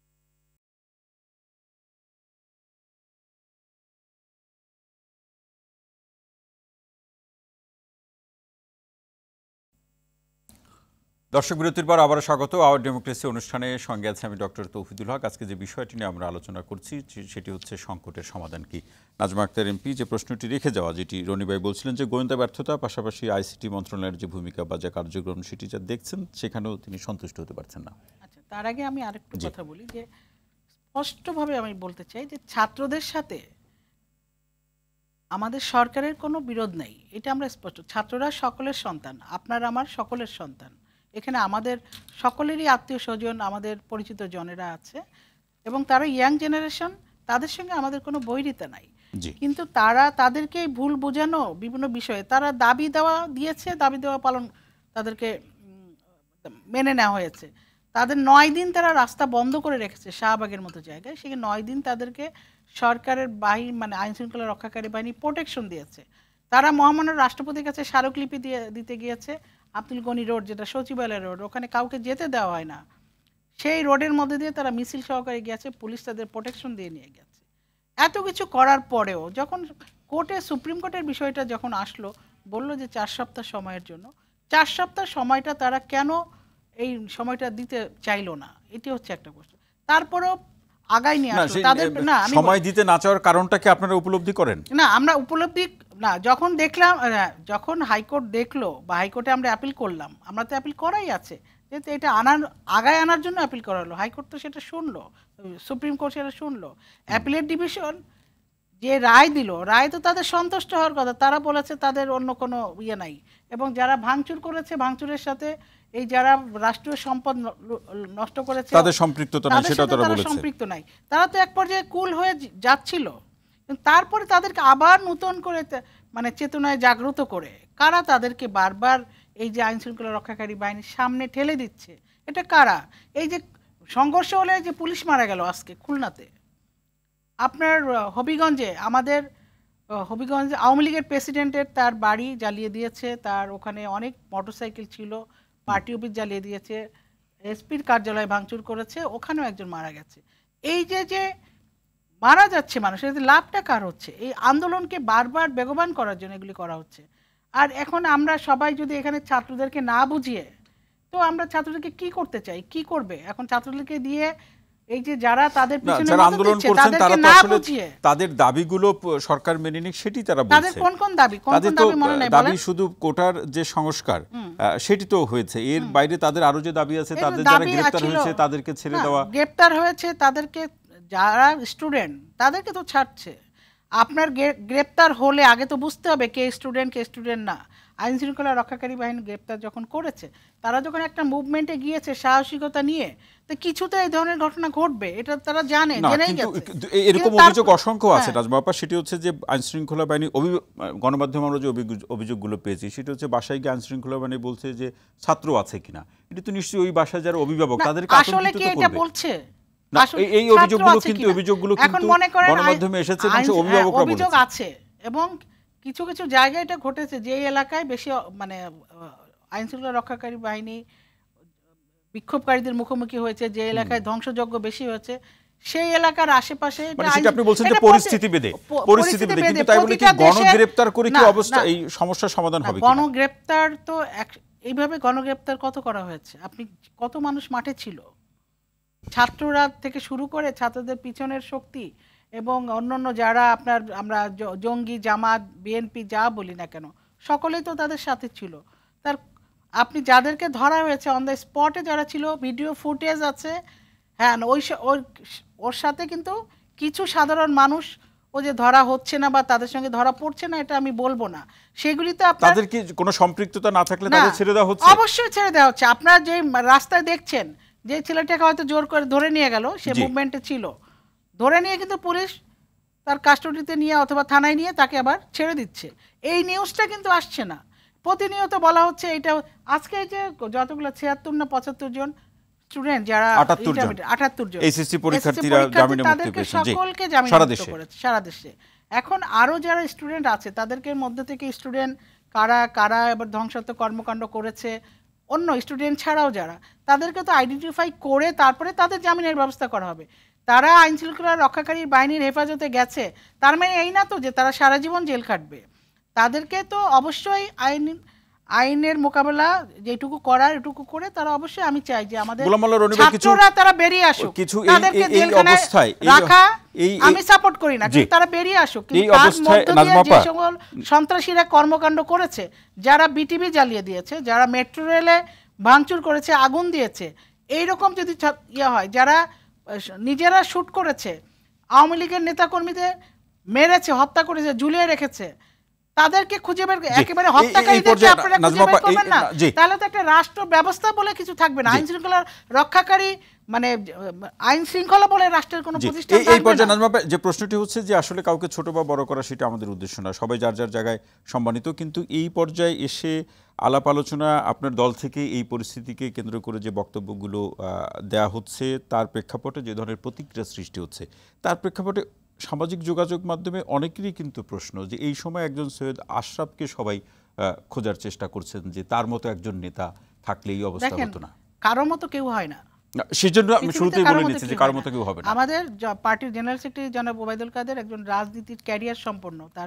দর্শক বিরতির পর আবারও স্বাগত আওয়ার ডেমোক্রেসি অনুষ্ঠানে। সঙ্গে আছে আমি ডক্টর তৌহিদুল হক। আজকে যে বিষয়টি নিয়ে আমরা আলোচনা করছি সেটি হচ্ছে সংকটের সমাধান কি। নাজমা আক্তার এমপি যে প্রশ্নটি রেখে যাওয়া, যেটি রনি ভাই বলছিলেন যে গোয়েন্দা ব্যর্থতা, পাশাপাশি আইসিটি মন্ত্রণালয়ের যে ভূমিকা বা যে কার্যক্রম সেটি যা দেখছেন, সেখানেও তিনি সন্তুষ্ট হতে পারছেন না। আচ্ছা, তার আগে আমি আরেকটু জি। কথা বলি যে স্পষ্টভাবে আমি বলতে চাই যে ছাত্রদের সাথে আমাদের সরকারের কোনো বিরোধ নেই, এটা আমরা স্পষ্ট। ছাত্ররা সকলের সন্তান, আপনার আমার সকলের সন্তান। এখানে আমাদের সকলেরই আত্মীয় স্বজন, আমাদের পরিচিত জনেরা আছে, এবং তারা ইয়াং জেনারেশন, তাদের সঙ্গে আমাদের কোনো বৈরিতা নাই। জি। কিন্তু তারা তাদেরকে ভুল বোঝানো বিভিন্ন বিষয়ে তারা দাবি দেওয়া দিয়েছে, দাবি দেওয়া পালন তাদেরকে উম, মেনে নেওয়া হয়েছে। তাদের নয় দিন তারা রাস্তা বন্ধ করে রেখেছে শাহবাগের মতো জায়গায়, সেখানে নয় দিন তাদেরকে সরকারের বাহিনী মানে আইন শৃঙ্খলা রক্ষাকারী বাহিনী প্রোটেকশন দিয়েছে। তারা মহামান্য রাষ্ট্রপতির কাছে স্মারকলিপি দিয়ে দিতে গিয়েছে। আব্দুল গনি রোড, যেটা সচিবালয় রোড, ওখানে কাউকে যেতে দেওয়া হয় না, সেই রোডের মধ্যে দিয়ে তারা মিছিল সহকারে গেছে, পুলিশ তাদের প্রোটেকশন দিয়ে নিয়ে গেছে। এত কিছু করার পরেও যখন কোর্টে, সুপ্রিম কোর্টের বিষয়টা যখন আসলো, বললো যে চার সপ্তাহ সময়ের জন্য, চার সপ্তাহ সময়টা তারা কেন এই সময়টা দিতে চাইলো না, এটি হচ্ছে একটা প্রশ্ন। তারপরেও আগাই নিয়ে না, আসলো সেই, তাদের। না, আমি সময় দিতে না চাওয়ার কারণটা কি আপনারা উপলব্ধি করেন? না, আমরা উপলব্ধি না, যখন দেখলাম, আহ, যখন হাইকোর্ট দেখলো বা হাইকোর্টে আমরা অ্যাপিল করলাম, আমরা তো অ্যাপিল করাই আছে, যেহেতু এটা আনার আগায় আনার জন্য অ্যাপিল করা হলো, হাইকোর্ট তো সেটা শুনলো, সুপ্রিম কোর্ট সেটা শুনলো, অ্যাপিলের ডিভিশন যে রায় দিল, রায় তো তাদের সন্তুষ্ট হওয়ার কথা, তারা বলেছে তাদের অন্য কোনো ইয়ে নাই, এবং যারা ভাঙচুর করেছে, ভাঙচুরের সাথে এই যারা রাষ্ট্রীয় সম্পদ ন- নষ্ট করেছে, তাদের সম্পৃক্ততা নাই, তাদের সেটাও সাথে তারা তারা বলেছে। সম্পৃক্ত নাই। তারা তো এক পর্যায়ে কুল হয়ে য- যাচ্ছিল, কিন্তু তারপরে তাদেরকে আবার নতুন করে তে- মানে চেতনায় জাগ্রত করে কারা তাদেরকে বারবার এই যে আইন শৃঙ্খলা রক্ষাকারী বাহিনীর সামনে ঠেলে দিচ্ছে, এটা কারা? এই যে সংঘর্ষ হলে যে পুলিশ মারা গেল আজকে খুলনাতে, আপনার আহ, হবিগঞ্জে, আমাদের আহ, হবিগঞ্জে আওয়ামী লীগের প্রেসিডেন্টের তার বাড়ি জ্বালিয়ে দিয়েছে, তার ওখানে অনেক মোটরসাইকেল ছিল, পার্টি অফিস জ্বালিয়ে দিয়েছে, এসপির কার্যালয় ভাঙচুর করেছে, ওখানেও একজন মারা গেছে। এই যে যে মারা যাচ্ছে মানুষ, এতে লাভটা কার হচ্ছে? এই আন্দোলনকে বারবার বেগবান করার জন্য এগুলি করা হচ্ছে। আর এখন আমরা সবাই যদি এখানে ছাত্রদেরকে না বুঝিয়ে, তো আমরা ছাত্রদেরকে কি করতে চাই, কি করবে? এখন ছাত্রদেরকে দিয়ে এই যে যারা তাদের পিছনে যারা মদত আন্দোলন দিচ্ছে, করছেন তাদেরকে তারা তো না আসলে বুঝিয়ে, তাদের দাবিগুলো প- সরকার মেনে নিক সেটি তারা তাদের বলছে। কোন কোন দাবি, কোন তাদের কোন তো দাবি মনে নেই দাবি বলেন? শুধু কোটার যে সংস্কার আহ, সেটি তো হয়েছে, এর বাইরে তাদের আরো যে দাবি আছে, এর তাদের যারা দাবি গ্রেপ্তার ছিল- হয়েছে তাদেরকে ছেড়ে না, দেওয়া। গ্রেপ্তার হয়েছে তাদেরকে, যারা স্টুডেন্ট তাদেরকে তো ছাড়ছে। আপনার গে- গ্রেপ্তার হলে আগে তো বুঝতে হবে কে স্টুডেন্ট কে স্টুডেন্ট না। আইন শৃঙ্খলা রক্ষাকারী বাহিনী গ্রেপ্তার যখন করেছে, তারা যখন একটা মুভমেন্টে গিয়েছে সাহসিকতা নিয়ে, তো কিছু তো এই ধরনের ঘটনা ঘটবে, এটা তারা জানে, না, জেনেই কিন্তু গেছে। কিন্তু এরকম কিন্তু তার- অভিযোগ অসংখ্য আছে হ্যাঁ। নাজমা আপা। সেটি হচ্ছে যে আইন শৃঙ্খলা বাহিনী অভি- গণমাধ্যমে আমরা যে অভিযোগ- অভিযোগগুলো পেয়েছি, সেটি হচ্ছে বাসায় গিয়ে আইন শৃঙ্খলা বাহিনী বলছে যে ছাত্র আছে কিনা। এটি তো নিশ্চয়ই ওই বাসায় যারা অভিভাবক না, তাদেরকে আসলে আতঙ্কিত কি তো এটা করবে। বলছে? না, আসলে এই- এই ছাত্র অভিযোগগুলো আছে কিন্তু কিনা? অভিযোগগুলো এখন কিন্তু মনে করেন আইন- গণমাধ্যমে এসেছে এবং আইন- সে অভিভাবকরা হ্যাঁ, অভিযোগ বলেছে। আছে, এবং কিছু কিছু জায়গায় এটা ঘটেছে যে এলাকায় বেশি অ- মানে আইন শৃঙ্খলা রক্ষাকারী বাহিনী বিক্ষোভকারীদের মুখোমুখি হয়েছে, যে এলাকায় ধ্বংসযজ্ঞ বেশি হয়েছে, সেই এলাকার আশেপাশে এটা মানে আইন- সেটা আপনি বলছেন যে এটা পরিস্থিতি প্রতি- বেদে প- পরিস্থিতি বেদে, কিন্তু তাই বলে কি প্রতিটা দেশের- গণগ্রেপ্তার করে কি না, অবস্থা না, এই সমস্যার সমাধান না, হবে কিনা? গণগ্রেপ্তার তো এক- এইভাবে গণগ্রেপ্তার কত করা হয়েছে? আপনি কত মানুষ মাঠে ছিল, ছাত্ররা থেকে শুরু করে ছাত্রদের পিছনের শক্তি এবং অন্যান্য যারা আপনার আমরা জ- জঙ্গি, জামাত, বিএনপি যা বলি না কেন, সকলেই তো তাদের সাথে ছিল। তার আপনি যাদেরকে ধরা হয়েছে অন দ্য স্পটে যারা ছিল, ভিডিও ফুটেজ আছে, হ্যাঁ, ওই স- ওর ওর সাথে কিন্তু কিছু সাধারণ মানুষ, ও যে ধরা হচ্ছে না বা তাদের সঙ্গে ধরা পড়ছে না এটা আমি বলবো না, সেগুলি তো আপনার তাদের কি কোনো সম্পৃক্ততা না থাকলে না, তাদের ছেড়ে দেওয়া হচ্ছে? অবশ্যই ছেড়ে দেওয়া হচ্ছে। আপনার যে রাস্তায় দেখছেন যে ছেলেটাকে হয়তো জোর করে ধরে নিয়ে গেল, সে জি। মুভমেন্টে ছিল, ধরে নিয়ে কিন্তু পুলিশ তার কাস্টডিতে নিয়ে অথবা থানায় নিয়ে তাকে আবার ছেড়ে দিচ্ছে। এই নিউজটা কিন্তু আসছে না, প্রতিনিয়ত বলা হচ্ছে এটা। আজকে এই যে যতগুলো ছিয়াত্তর না পঁচাত্তর জন স্টুডেন্ট যারা আটাত্তর জন। intermediate, আটাত্তর জন এইচএসসি পরীক্ষার্থীরা এইচএসসি পরীক্ষার্থী, জামিনে মুক্তি তাদেরকে পেয়েছেন, জি। সকলকে জামিনে সারা মুক্ত দেশে। করেছে সারা দেশে। এখন আরো যারা স্টুডেন্ট আছে তাদেরকে মধ্যে থেকে স্টুডেন্ট কারা কারা এবার ধ্বংসাত্মক কর্মকাণ্ড করেছে, অন্য স্টুডেন্ট ছাড়াও যারা, তাদেরকে তো আইডেন্টিফাই করে তারপরে তাদের জামিনের ব্যবস্থা করা হবে। তারা আইন শৃঙ্খলা রক্ষাকারী বাহিনীর হেফাজতে গেছে, তার মানে এই না তো যে তারা সারা জীবন জেল কাটবে। তাদেরকে তো অবশ্যই আইন আইনের মোকাবেলা যেটুকু করার এটুকু করে তারা অবশ্যই, আমি চাই যে আমাদের গোলাম মোল্লা রনি ভাই, কিছু- ছাত্ররা তারা বেরিয়ে আসুক, কিছু এই- তাদেরকে এই- এই জেলখানায় অবস্থায়, এই- রাখা এই- আমি সাপোর্ট করি না, জি। কিন্তু তারা বেরিয়ে আসুক। কিন্তু এই তার অবস্থায় মধ্য দিয়ে নাজমা যে আপা- সকল সন্ত্রাসীরা কর্মকাণ্ড করেছে, যারা বিটিভি জ্বালিয়ে দিয়েছে, যারা মেট্রো রেলে ভাঙচুর করেছে, আগুন দিয়েছে, এইরকম যদি ছা- ইয়ে হয়, যারা আহ, নিজেরা শুট করেছে, আওয়ামী লীগের নেতাকর্মীদের মেরেছে, হত্যা করেছে, ঝুলিয়ে রেখেছে, তাদেরকে খুঁজে বের, একেবারে এই- এই হত্যাকারীদেরকে পর্যায়ে আপনারা খুঁজে নাজমা বের আপা, এই- করবেন না, জি। তাহলে তো একটা রাষ্ট্র ব্যবস্থা বলে কিছু থাকবে না। আইন শৃঙ্খলা রক্ষাকারী মানে আহ, আইন শৃঙ্খলা বলে রাষ্ট্রের কোনো জি, প্রতিষ্ঠান এই- এই থাকবে পর্যায়ে না। নাজমা আপা, যে প্রশ্নটি হচ্ছে যে আসলে কাউকে ছোট বা বড় করা সেটা আমাদের উদ্দেশ্য না, সবাই যার যার জায়গায় সম্মানিত, কিন্তু এই পর্যায়ে এসে আলাপ আলোচনা আপনার দল থেকে এই পরিস্থিতিকে কেন্দ্র করে যে বক্তব্যগুলো আহ, দেয়া হচ্ছে তার প্রেক্ষাপটে যে ধরনের প্রতিক্রিয়া সৃষ্টি হচ্ছে, তার প্রেক্ষাপটে সামাজিক যোগাযোগ মাধ্যমে অনেকেরই কিন্তু প্রশ্ন যে এই সময় একজন সৈয়দ আশরাফকে সবাই আহ, খোঁজার চেষ্টা করছেন যে তার মতো একজন নেতা থাকলে এই অবস্থা দেখেন, হতো না। কারো মতো কেউ হয় না, না, সেজন্য আমি পৃথিবীতে শুরুতেই কারো বলে মতো নিচ্ছি যে কেউ কারো হয় মতো না। কেউ হবে না। আমাদের জ- পার্টির জেনারেল সেক্রেটারি জনাব ওবায়দুল কাদের একজন রাজনীতির ক্যারিয়ার সম্পন্ন তার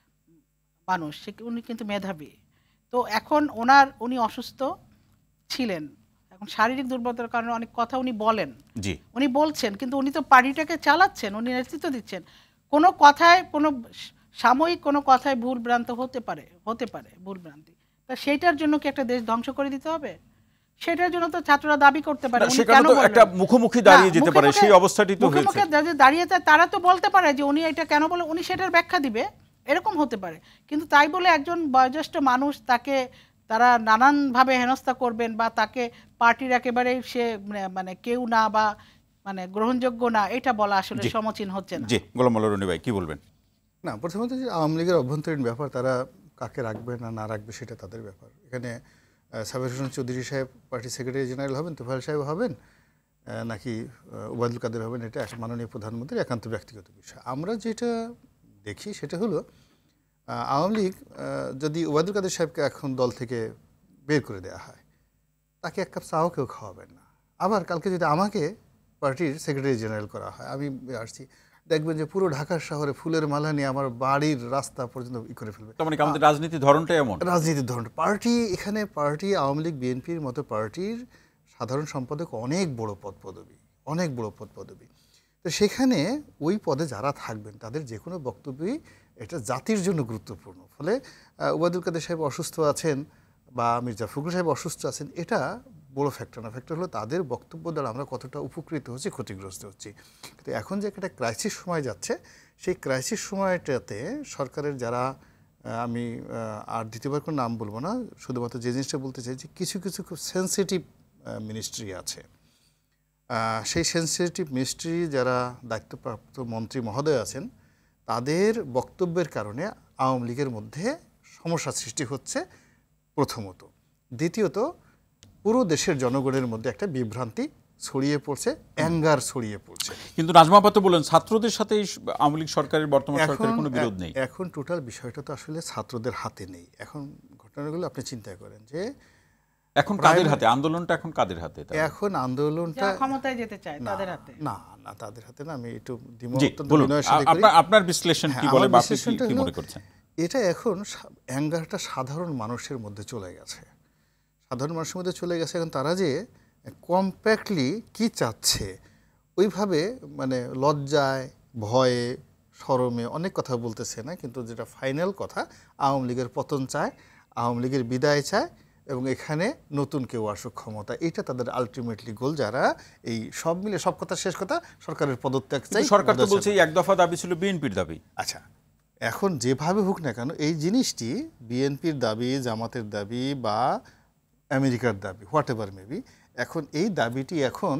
মানুষ, সে উনি কিন্তু মেধাবী। তো এখন ওনার উনি অসুস্থ ছিলেন, এখন শারীরিক দুর্বলতার কারণে অনেক কথা উনি বলেন, জি, উনি বলছেন, কিন্তু উনি তো পার্টিটাকে চালাচ্ছেন, উনি নেতৃত্ব দিচ্ছেন। কোনো কথায় কোনো সাময়িক কোনো কথায় ভুল ভ্রান্ত হতে পারে, হতে পারে ভুল ভ্রান্তি, তা সেইটার জন্য কি একটা দেশ ধ্বংস করে দিতে হবে? সেটার জন্য তো ছাত্ররা দাবি করতে পারে, না, উনি সেখানে কেন তো বললেন? একটা মুখোমুখি দাঁড়িয়ে না, যেতে মুখে পারে, মুখে- সেই অবস্থাটি তো মুখে হয়েছে। মুখে যাদের দাঁড়িয়ে তা- তারা তো বলতে পারে যে উনি এটা কেন বলে, উনি সেটার ব্যাখ্যা দিবে, এরকম হতে পারে। কিন্তু তাই বলে একজন বয়োজ্যেষ্ঠ মানুষ তাকে তারা নানানভাবে হেনস্থা করবেন বা তাকে পার্টির একেবারে সে মানে- মানে কেউ না বা মানে গ্রহণযোগ্য না, এটা বলা আসলে জি। সমীচীন হচ্ছে না। জি, গোলাম মোল্লা রনি ভাই কি বলবেন? না, প্রথমত যে আওয়ামী লীগের অভ্যন্তরীণ ব্যাপার, তারা কাকে রাখবে না না রাখবে সেটা তাদের ব্যাপার। এখানে আহ, সাবের হোসেন চৌধুরী সাহেব পার্টির সেক্রেটারি জেনারেল হবেন, তোফায়েল সাহেব হবেন, আহ, নাকি আহ, ওবায়দুল কাদের হবেন, এটা এক মাননীয় প্রধানমন্ত্রীর একান্ত ব্যক্তিগত বিষয়। আমরা যেটা দেখি সেটা হলো আহ, আওয়ামী লীগ আহ, যদি ওবায়দুল কাদের সাহেবকে এখন দল থেকে বের করে দেওয়া হয়, তাকে এক কাপ চাও কেউ খাওয়াবেন না। আবার কালকে যদি আমাকে পার্টির সেক্রেটারি জেনারেল করা হয়, আমি আসছি, দেখবেন যে পুরো ঢাকা শহরে ফুলের মালা নিয়ে আমার বাড়ির রাস্তা পর্যন্ত ই করে ফেলবে। তার মানে কি আমাদের রাজনীতির ধরনটা এমন? রাজনীতির ধরন, পার্টি এখানে পার্টি আওয়ামী লীগ বিএনপির মতো পার্টির সাধারণ সম্পাদক অনেক বড় পদ পদবি, অনেক বড় পদ পদবি। তো সেখানে ওই পদে যারা থাকবেন তাদের যে কোনো বক্তব্যই এটা জাতির জন্য গুরুত্বপূর্ণ। ফলে ওবায়দুল কাদের সাহেব অসুস্থ আছেন বা মির্জা ফখরুল সাহেব অসুস্থ আছেন, এটা বড় ফ্যাক্টর না। ফ্যাক্টর হলো তাদের বক্তব্য দ্বারা আমরা কতটা উপকৃত হচ্ছি, ক্ষতিগ্রস্ত হচ্ছি। কিন্তু এখন যে একটা ক্রাইসিস সময় যাচ্ছে, সেই ক্রাইসিস সময়টাতে সরকারের যারা, আমি আর দ্বিতীয়বার কোনো নাম বলবো না, শুধুমাত্র যে জিনিসটা বলতে চাইছি, কিছু কিছু খুব সেন্সিটিভ মিনিস্ট্রি আছে। সেই সেন্সিটিভ মিনিস্ট্রি যারা দায়িত্বপ্রাপ্ত মন্ত্রী মহোদয় আছেন, তাদের বক্তব্যের কারণে আওয়ামী লীগের মধ্যে সমস্যা সৃষ্টি হচ্ছে প্রথমত। দ্বিতীয়ত, পুরো দেশের জনগণের মধ্যে একটা বিভ্রান্তি ছড়িয়ে পড়ছে, অ্যাঙ্গার ছড়িয়ে পড়ছে। কিন্তু নাজমা আপা তো বলেন ছাত্রদের সাথে আওয়ামী লীগ সরকারের বর্তমান সরকারের কোনো বিরোধ নেই। এখন টোটাল বিষয়টা তো আসলে ছাত্রদের হাতে নেই। এখন ঘটনাগুলো আপনি চিন্তা করেন যে এখন কাদের হাতে আন্দোলনটা, এখন কাদের হাতে? এখন আন্দোলনটা ক্ষমতায় যেতে চায় তাদের হাতে। না না, তাদের হাতে না। আমি একটু আপনার বিশ্লেষণ কি বলে বা আপনি কি মনে করছেন? এটা এখন অ্যাঙ্গারটা সাধারণ মানুষের মধ্যে চলে গেছে, সাধারণ মানুষের মধ্যে চলে গেছে। এখন তারা যে কম্প্যাক্টলি কি চাচ্ছে, ওইভাবে মানে লজ্জায়, ভয়ে, শরমে অনেক কথা বলতেছে না, কিন্তু যেটা ফাইনাল কথা, আওয়ামী লীগের পতন চায়, আওয়ামী লীগের বিদায় চায় এবং এখানে নতুন কেউ আসুক ক্ষমতা। এটা তাদের আলটিমেটলি গোল। যারা এই সব মিলে, সব কথা শেষ কথা, সরকারের পদত্যাগ চাই। সরকার তো বলছে এক দফা দাবি ছিল বিএনপির দাবি। আচ্ছা, এখন যেভাবে হোক না কেন এই জিনিসটি বিএনপির দাবি, জামাতের দাবি বা আমেরিকার দাবি, হোয়াট এভার মেবি, এখন এই দাবিটি এখন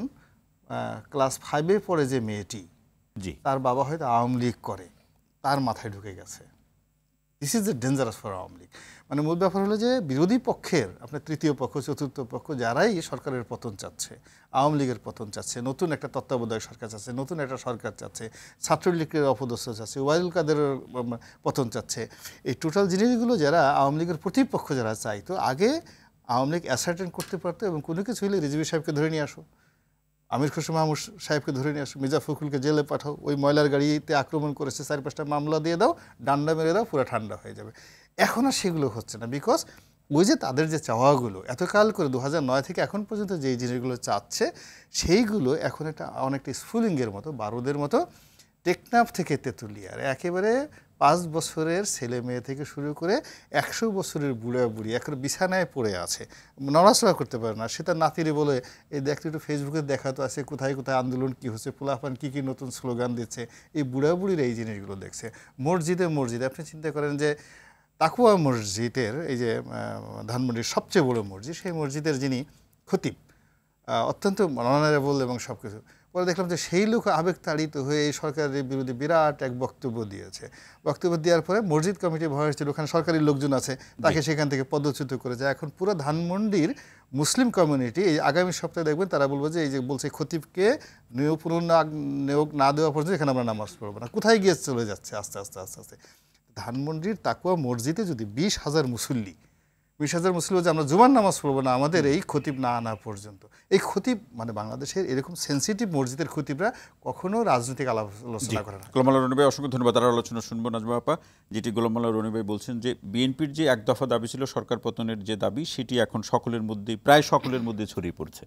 ক্লাস ফাইভে পড়ে যে মেয়েটি, জি, তার বাবা হয়তো আওয়ামী লীগ করে, তার মাথায় ঢুকে গেছে। This is the dangerous for Awami League. মানে মূল ব্যাপার হলো যে বিরোধী পক্ষের, আপনার তৃতীয় পক্ষ, চতুর্থ পক্ষ, যারাই সরকারের পতন চাচ্ছে, আওয়ামী লীগের পতন চাচ্ছে, নতুন একটা তত্ত্বাবধায়ক সরকার চাচ্ছে, নতুন একটা সরকার চাচ্ছে, ছাত্রলীগের অপদস্থ চাচ্ছে, ওবায়দুল কাদের পতন চাচ্ছে, এই টোটাল জিনিসগুলো যারা আওয়ামী লীগের প্রতিপক্ষ যারা চাইতো, আগে আওয়ামী লীগ অ্যাসার্টেন করতে পারতো এবং কোনো কিছু হলে রিজভী সাহেবকে ধরে নিয়ে আসো, আমির খসরু মাহমুদ সাহেবকে ধরে নিয়ে আসো, মির্জা ফখরুলকে জেলে পাঠাও, ওই ময়লার গাড়িতে আক্রমণ করেছে চার পাঁচটা মামলা দিয়ে দাও, ডান্ডা মেরে দাও, পুরো ঠান্ডা হয়ে যাবে। এখন আর সেগুলো হচ্ছে না, বিকজ ওই যে তাদের যে চাওয়াগুলো এতকাল করে দু হাজার নয় থেকে এখন পর্যন্ত যেই জিনিসগুলো চাচ্ছে, সেইগুলো এখন একটা অনেকটা স্ফুলিঙ্গের মতো, বারুদের মতো, টেকনাফ থেকে তেঁতুলিয়ার একেবারে পাঁচ বছরের ছেলে মেয়ে থেকে শুরু করে একশো বছরের বুড়া বুড়ি এখন বিছানায় পড়ে আছে, নড়াচড়া করতে পারে না। সে তার নাতিরে বলে, এই দেখতে একটু ফেসবুকে দেখাতো আছে কোথায় কোথায় আন্দোলন কী হচ্ছে, পোলাপান কী কী নতুন স্লোগান দিচ্ছে, এই বুড়া বুড়িরা এই জিনিসগুলো দেখছে। মসজিদে মসজিদে আপনি চিন্তা করেন যে তাকুয়া মসজিদের, এই যে ধানমন্ডির সবচেয়ে বড় মসজিদ, সেই মসজিদের যিনি খতিব, অত্যন্ত অনারেবল এবং সব কিছু, পরে দেখলাম যে সেই লোক আবেগ তাড়িত হয়ে এই সরকারের বিরুদ্ধে বিরাট এক বক্তব্য দিয়েছে। বক্তব্য দেওয়ার পরে মসজিদ কমিটি ভয় হয়েছিল, ওখানে সরকারি লোকজন আছে, তাকে সেখান থেকে পদচ্যুত করেছে। এখন পুরো ধানমন্ডির মুসলিম কমিউনিটি এই আগামী সপ্তাহে দেখবেন তারা বলবো যে এই যে বলছে খতিবকে নিয়োগ নিয়োগ না দেওয়া পর্যন্ত এখানে আমরা নামাজ পড়বো না। কোথায় গিয়ে চলে যাচ্ছে আস্তে আস্তে আস্তে আস্তে। ধানমন্ডির তাকুয়া মসজিদে যদি বিশ হাজার মুসল্লি বিশ হাজার মুসলিম যে আমরা জুমার নামাজ পড়বো না আমাদের এই খতিব না আনা পর্যন্ত, এই খতিব মানে বাংলাদেশের এরকম সেন্সিটিভ মসজিদের খতিবরা কখনো রাজনৈতিক আলোচনা করে না। গোলাম আল্লাহ রনি ভাই, অসংখ্য ধন্যবাদ। তার আলোচনা শুনবো নাজমা আপা। যেটি গোলাম আল্লাহ রনি ভাই বলছেন যে বিএনপির যে এক দফা দাবি ছিল সরকার পতনের যে দাবি, সেটি এখন সকলের মধ্যে, প্রায় সকলের মধ্যে ছড়িয়ে পড়ছে।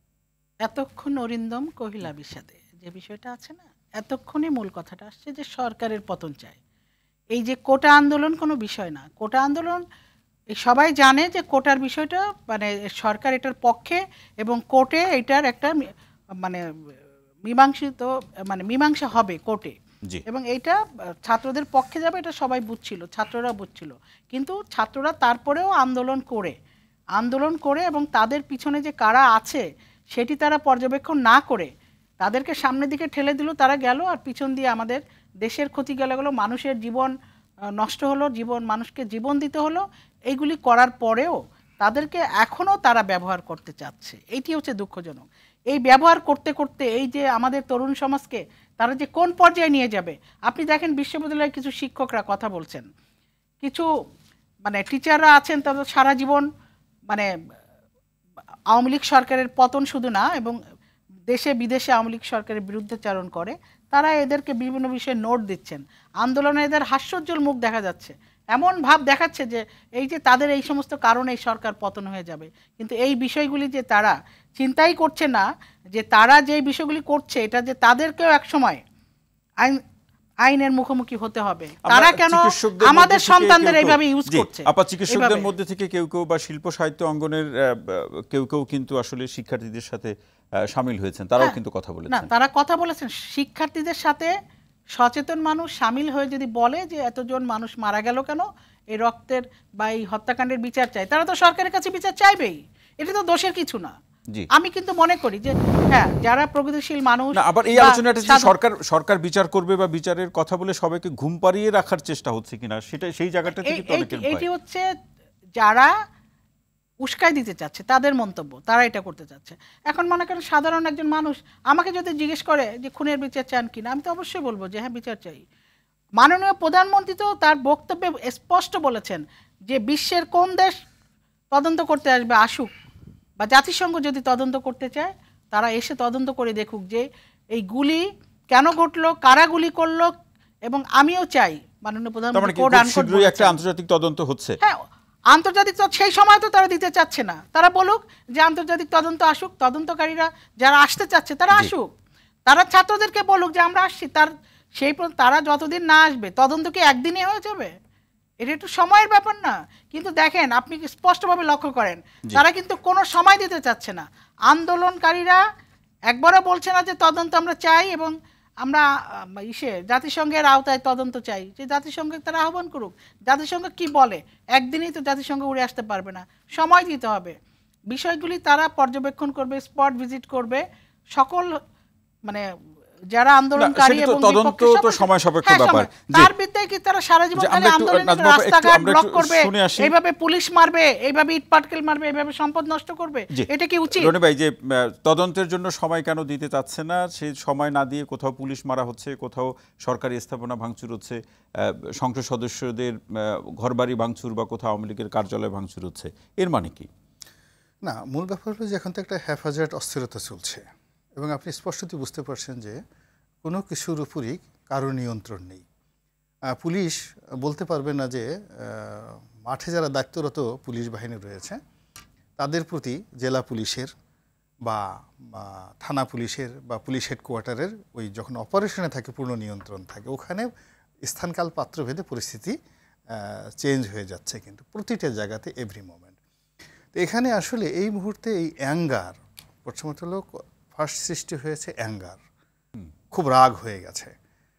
এতক্ষণ অরিন্দম কহিলা বিষাদে যে বিষয়টা আছে না, এতক্ষণই মূল কথাটা আসছে যে সরকারের পতন চায়। এই যে কোটা আন্দোলন কোনো বিষয় না, কোটা আন্দোলন সবাই জানে যে কোটার বিষয়টা মানে সরকার এটার পক্ষে এবং কোর্টে এটার একটা মানে মীমাংসিত মানে মীমাংসা হবে কোর্টে, এবং এইটা ছাত্রদের পক্ষে যাবে, এটা সবাই বুঝছিল, ছাত্ররা বুঝছিল। কিন্তু ছাত্ররা তারপরেও আন্দোলন করে আন্দোলন করে এবং তাদের পিছনে যে কারা আছে সেটি তারা পর্যবেক্ষণ না করে তাদেরকে সামনের দিকে ঠেলে দিল, তারা গেল, আর পিছন দিয়ে আমাদের দেশের ক্ষতি গেলে গেলো, মানুষের জীবন নষ্ট হলো, জীবন মানুষকে জীবন দিতে হলো। এইগুলি করার পরেও তাদেরকে এখনও তারা ব্যবহার করতে চাচ্ছে, এইটি হচ্ছে দুঃখজনক। এই ব্যবহার করতে করতে এই যে আমাদের তরুণ সমাজকে তারা যে কোন পর্যায়ে নিয়ে যাবে, আপনি দেখেন বিশ্ববিদ্যালয়ের কিছু শিক্ষকরা কথা বলছেন, কিছু মানে টিচাররা আছেন তাদের সারা জীবন মানে আওয়ামী লীগ সরকারের পতন শুধু না, এবং দেশে বিদেশে আওয়ামী লীগ সরকারের বিরুদ্ধাচারণ করে, তারা এদেরকে বিভিন্ন বিষয়ে নোট দিচ্ছেন। আন্দোলনে এদের হাস্যোজ্জ্বল মুখ দেখা যাচ্ছে, এমন ভাব দেখাচ্ছে যে এই যে তাদের এই সমস্ত কারণে এই সরকার পতন হয়ে যাবে। কিন্তু এই বিষয়গুলি যে তারা চিন্তাই করছে না, যে তারা যে বিষয়গুলি করছে এটা যে তাদেরকেও একসময় আইন আইনের মুখোমুখি হতে হবে। তারা কেন আমাদের সন্তানদের এইভাবে ইউজ করছে? আপা, চিকিৎসকদের মধ্যে থেকে কেউ কেউ বা শিল্প সাহিত্য অঙ্গনের কেউ কেউ কিন্তু আসলে শিক্ষার্থীদের সাথে শামিল হয়েছেন, তারাও কিন্তু কথা বলেছেন। না, তারা কথা বলেছেন। শিক্ষার্থীদের সাথে সচেতন মানুষ শামিল হয়ে যদি বলে যে এতজন মানুষ মারা গেল কেন, এই রক্তের বা এই হত্যাকাণ্ডের বিচার চাই, তারা তো সরকারের কাছে বিচার চাইবেই, এটা তো দোষের কিছু না। আমি কিন্তু মনে করি যে হ্যাঁ, যারা প্রগতিশীল মানুষ, আবার এই আলোচনাটা যে সরকার সরকার বিচার করবে বা বিচারের কথা বলে সবাইকে ঘুম পাড়িয়ে রাখার চেষ্টা হচ্ছে কিনা, সেটা সেই জায়গাটা থেকে তো অনেকের ভয়। এটি হচ্ছে যারা উস্কাই দিতে চাচ্ছে, তাদের মন্তব্য, তারা এটা করতে চাচ্ছে। এখন মনে করেন সাধারণ একজন মানুষ আমাকে যদি জিজ্ঞেস করে যে খুনের বিচার চান কিনা, আমি তো অবশ্যই বলবো যে হ্যাঁ, বিচার চাই। মাননীয় প্রধানমন্ত্রী তো তার বক্তব্যে স্পষ্ট বলেছেন যে বিশ্বের কোন দেশ তদন্ত করতে আসবে আসুক, বা জাতিসংঘ যদি তদন্ত করতে চায় তারা এসে তদন্ত করে দেখুক যে এই গুলি কেন ঘটলো, কারা গুলি করলো। এবং আমিও চাই মাননীয় প্রধানমন্ত্রী কোড আনকোড বলেছেন একটা আন্তর্জাতিক তদন্ত হচ্ছে। হ্যাঁ, আন্তর্জাতিক সেই সময় তো তারা দিতে চাচ্ছে না। তারা বলুক যে আন্তর্জাতিক তদন্ত আসুক, তদন্তকারীরা যারা আসতে চাচ্ছে তারা আসুক, তারা ছাত্রদেরকে বলুক যে আমরা আসছি। তার সেই তারা যতদিন না আসবে তদন্ত কি একদিনে হয়ে যাবে? এটা একটু সময়ের ব্যাপার না? কিন্তু দেখেন, আপনি স্পষ্টভাবে লক্ষ্য করেন তারা কিন্তু কোনো সময় দিতে চাচ্ছে না। আন্দোলনকারীরা একবারও বলছে না যে তদন্ত আমরা চাই এবং আমরা ইসে জাতিসংঘের আওতায় তদন্ত চাই। যে জাতিসংঘে তারা আহ্বান করুক, জাতিসংঘ কি বলে, একদিনেই তো জাতিসংঘ উড়ে আসতে পারবে না, সময় দিতে হবে। বিষয়গুলি তারা পর্যবেক্ষণ করবে, স্পট ভিজিট করবে, সকল মানে যারা আন্দোলনকারী এবং তদন্ত তো সময় সাপেক্ষ ব্যাপার। তার বিরুদ্ধে কি তারা সারা জীবন খালি আন্দোলনের রাস্তাঘাট ব্লক করবে, এইভাবে পুলিশ মারবে, এইভাবে ইটপাটকেল মারবে, এইভাবে সম্পদ নষ্ট করবে? এটা কি উচিত? রনি ভাই, যে তদন্তের জন্য সময় কেন দিতে চাচ্ছে না, সেই সময় না দিয়ে কোথাও পুলিশ মারা হচ্ছে, কোথাও সরকারি স্থাপনা ভাঙচুর হচ্ছে, সংসদ সদস্যদের ঘরবাড়ি ভাঙচুর বা কোথাও আওয়ামী লীগের কার্যালয় ভাঙচুর হচ্ছে, এর মানে কি? না, মূল ব্যাপার হলো যে এখন তো একটা হ্যাফাজার্ড অস্থিরতা চলছে এবং আপনি স্পষ্টতই বুঝতে পারছেন যে কোনো কিছুর উপরই কারো নিয়ন্ত্রণ নেই। পুলিশ বলতে পারবে না যে মাঠে যারা দায়িত্বরত পুলিশ বাহিনী রয়েছে তাদের প্রতি জেলা পুলিশের বা থানা পুলিশের বা পুলিশ হেডকোয়ার্টারের ওই যখন অপারেশনে থাকে পূর্ণ নিয়ন্ত্রণ থাকে। ওখানে স্থানকাল পাত্রভেদে পরিস্থিতি চেঞ্জ হয়ে যাচ্ছে কিন্তু প্রতিটা জায়গাতে এভরি মোমেন্ট। তো এখানে আসলে এই মুহূর্তে এই অ্যাঙ্গার প্রথমত হলো ফার্স্ট সৃষ্টি হয়েছে অ্যাঙ্গার, খুব রাগ হয়ে গেছে।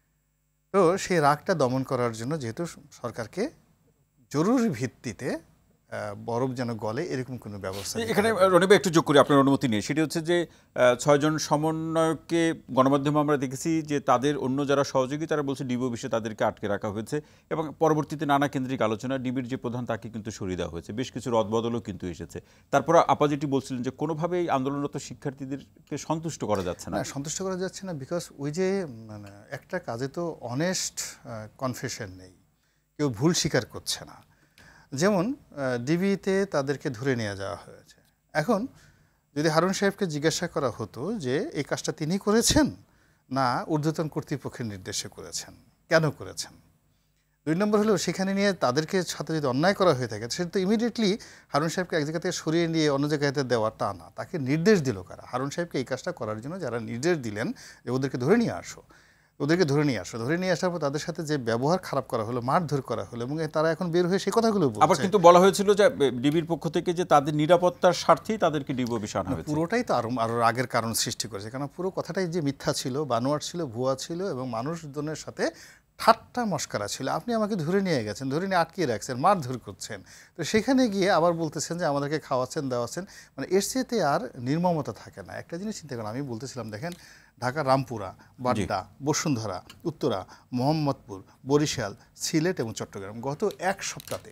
তো সেই রাগটা দমন করার জন্য যেহেতু সরকারকে জরুরি ভিত্তিতে বরফ যেন গলে এরকম কোনো ব্যবস্থা, এখানে রনিবা একটু যোগ করি আপনার অনুমতি নিয়ে, সেটি হচ্ছে যে ছয়জন সমন্বয়ককে গণমাধ্যমে আমরা দেখেছি যে তাদের অন্য যারা সহযোগী তারা বলছে ডিবি অফিসে তাদেরকে আটকে রাখা হয়েছে এবং পরবর্তীতে নানা কেন্দ্রিক আলোচনা ডিবির যে প্রধান তাকে কিন্তু সরিয়ে দেওয়া হয়েছে, বেশ কিছু রদবদলও কিন্তু এসেছে। তারপর আপা যেটি বলছিলেন যে কোনোভাবেই আন্দোলনরত শিক্ষার্থীদেরকে সন্তুষ্ট করা যাচ্ছে না। সন্তুষ্ট করা যাচ্ছে না বিকজ ওই যে মানে একটা কাজে তো অনেস্ট কনফেশন নেই, কেউ ভুল স্বীকার করছে না। যেমন ডিবিতে তাদেরকে ধরে নিয়ে যাওয়া হয়েছে। এখন যদি হারুন সাহেবকে জিজ্ঞাসা করা হতো যে এই কাজটা তিনি করেছেন না ঊর্ধ্বতন কর্তৃপক্ষের নির্দেশে করেছেন, কেন করেছেন? দুই নম্বর হলো সেখানে নিয়ে তাদেরকে সাথে যদি অন্যায় করা হয়ে থাকে সেটা তো ইমিডিয়েটলি হারুন সাহেবকে এক জায়গা থেকে সরিয়ে নিয়ে অন্য জায়গাতে দেওয়া তা না, তাকে নির্দেশ দিল কারা? হারুন সাহেবকে এই কাজটা করার জন্য যারা নির্দেশ দিলেন যে ওদেরকে ধরে নিয়ে আসো, ওদেরকে ধরে নিয়ে আসো, ধরে নিয়ে আসার পর তাদের সাথে যে ব্যবহার খারাপ করা হলো, মারধর করা হলো এবং তারা এখন বের হয়ে সেই কথাগুলো বলছে। আবার কিন্তু বলা হয়েছিল যে ডিবির পক্ষ থেকে যে তাদের নিরাপত্তার স্বার্থেই তাদেরকে ডিবি অফিসে আনা হয়েছে। পুরোটাই তো আরো আরো আগের কারণ সৃষ্টি করেছে, কারণ পুরো কথাটাই যে মিথ্যা ছিল, বানোয়ার ছিল, ভুয়া ছিল এবং মানুষজনের সাথে ঠাট্টা মস্করা ছিল। আপনি আমাকে ধরে নিয়ে গেছেন, ধরে নিয়ে আটকিয়ে রাখছেন, মারধর করছেন, তো সেখানে গিয়ে আবার বলতেছেন যে আমাদেরকে খাওয়াচ্ছেন দেওয়াচ্ছেন, মানে এর চেয়েতে আর নির্মমতা থাকে না। একটা জিনিস চিন্তা করেন, আমি বলতেছিলাম দেখেন ঢাকা রামপুরা, বাড্ডা, বসুন্ধরা, উত্তরা, মোহাম্মদপুর, বরিশাল, সিলেট এবং চট্টগ্রাম গত এক সপ্তাহে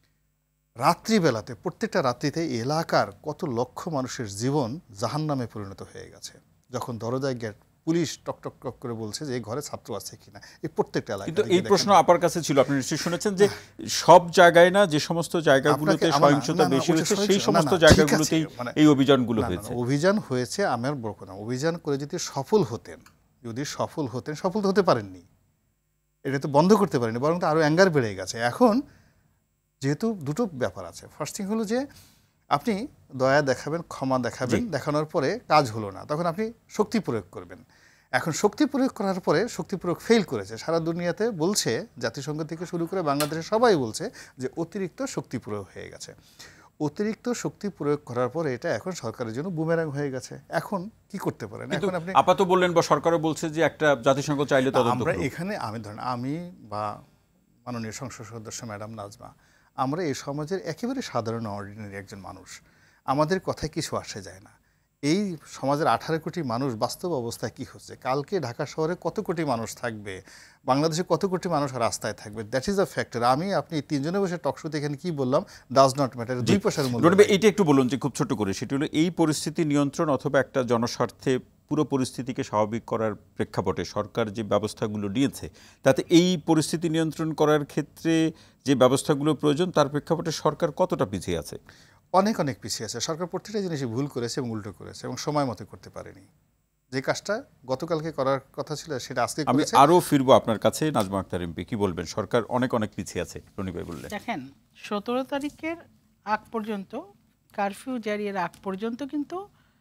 রাত্রিবেলাতে প্রত্যেকটা রাত্রিতে এলাকার কত লক্ষ মানুষের জীবন জাহান্নামে পরিণত হয়ে গেছে। যখন দরজায় গেট পুলিশ টক টক টক করে বলছে যে এই ঘরে ছাত্র আছে কিনা, এই প্রত্যেকটা এলাকায়। কিন্তু এই প্রশ্ন আপনার কাছে ছিল, আপনি নিশ্চয়ই শুনেছেন যে সব জায়গায় না, যে সমস্ত জায়গাগুলোতে সহিংসতা বেশি হয়েছে সেই সমস্ত জায়গাগুলোতেই এই অভিযানগুলো হয়েছে। অভিযান হয়েছে, আমার বড় কথা, অভিযান করে যদি সফল হতেন, যদি সফল হতেন, সফল তো হতে পারেননি, এটা তো বন্ধ করতে পারেনি, বরং তো আরও অ্যাঙ্গার বেড়ে গেছে। এখন যেহেতু দুটো ব্যাপার আছে, ফার্স্ট থিং হলো যে আপনি দয়া দেখাবেন, ক্ষমা দেখাবেন, দেখানোর পরে কাজ হলো না, তখন আপনি শক্তি প্রয়োগ করবেন। এখন শক্তি প্রয়োগ করার পরে শক্তি প্রয়োগ ফেল করেছে, সারা দুনিয়াতে বলছে, জাতিসংঘ থেকে শুরু করে বাংলাদেশে সবাই বলছে যে অতিরিক্ত শক্তি প্রয়োগ হয়ে গেছে। অতিরিক্ত শক্তি প্রয়োগ করার পরে এটা এখন সরকারের জন্য বুমেরাং হয়ে গেছে। এখন কি করতে পারেন? এখন আপনি আপাতত বললেন বা সরকারও বলছে যে একটা জাতিসংঘ চাইলে তদন্ত আমরা এখানে, আমি ধরেন আমি বা মাননীয় সংসদ সদস্য ম্যাডাম নাজমা, আমরা এই সমাজের একেবারে সাধারণ অর্ডিনারি একজন মানুষ, আমাদের কথায় কিছু আসে যায় না। এই সমাজের আঠারো কোটি মানুষ বাস্তব অবস্থায় কি হচ্ছে, কালকে ঢাকা শহরে কত কোটি মানুষ থাকবে, বাংলাদেশে কত কোটি মানুষ রাস্তায় থাকবে, দ্যাট ইজ আ ফ্যাক্টর। আমি আপনি তিনজনে বসে টকশোতে এখানে কি বললাম, ডাজ নট ম্যাটার, দুই পয়সার মূল্য। এইটা একটু বলুন যে খুব ছোট করে, সেটি হলো এই পরিস্থিতি নিয়ন্ত্রণ অথবা একটা জনস্বার্থে পুরো পরিস্থিতিকে স্বাভাবিক করার প্রেক্ষাপটে সরকার যে ব্যবস্থাগুলো নিয়েছে, তাতে এই পরিস্থিতি নিয়ন্ত্রণ করার ক্ষেত্রে যে ব্যবস্থাগুলো প্রয়োজন তার প্রেক্ষাপটে সরকার কতটা পিছিয়ে আছে? অনেক অনেক পিছিয়ে আছে। সরকার প্রত্যেকটা জিনিসই ভুল করেছে এবং উল্টো করেছে এবং সময় মতো করতে পারেনি। যে কাজটা গতকালকে করার কথা ছিল সেটা আজকে করেছে। আমি আরও ফিরবো আপনার কাছে, নাজমা আক্তার এমপি, কি বলবেন? সরকার অনেক অনেক পিছিয়ে আছে, রনি ভাই বললেন। দেখেন, সতেরো তারিখের আগ পর্যন্ত, কারফিউ জারির আগ পর্যন্ত কিন্তু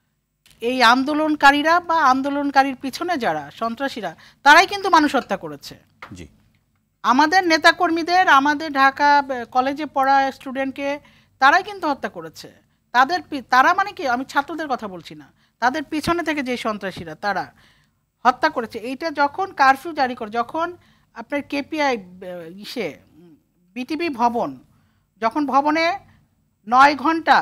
এই আন্দোলনকারীরা বা আন্দোলনকারীর পিছনে যারা সন্ত্রাসীরা, তারাই কিন্তু মানুষ হত্যা করেছে। জি, আমাদের নেতাকর্মীদের, আমাদের ঢাকা কলেজে পড়া স্টুডেন্টকে তারাই কিন্তু হত্যা করেছে। তাদের তারা মানে কি, আমি ছাত্রদের কথা বলছি না, তাদের পিছনে থেকে যে সন্ত্রাসীরা তারা হত্যা করেছে। এইটা যখন কারফিউ জারি করে, যখন আপনার কেপিআই ইসে বিটিভি ভবন, যখন ভবনে নয় ঘন্টা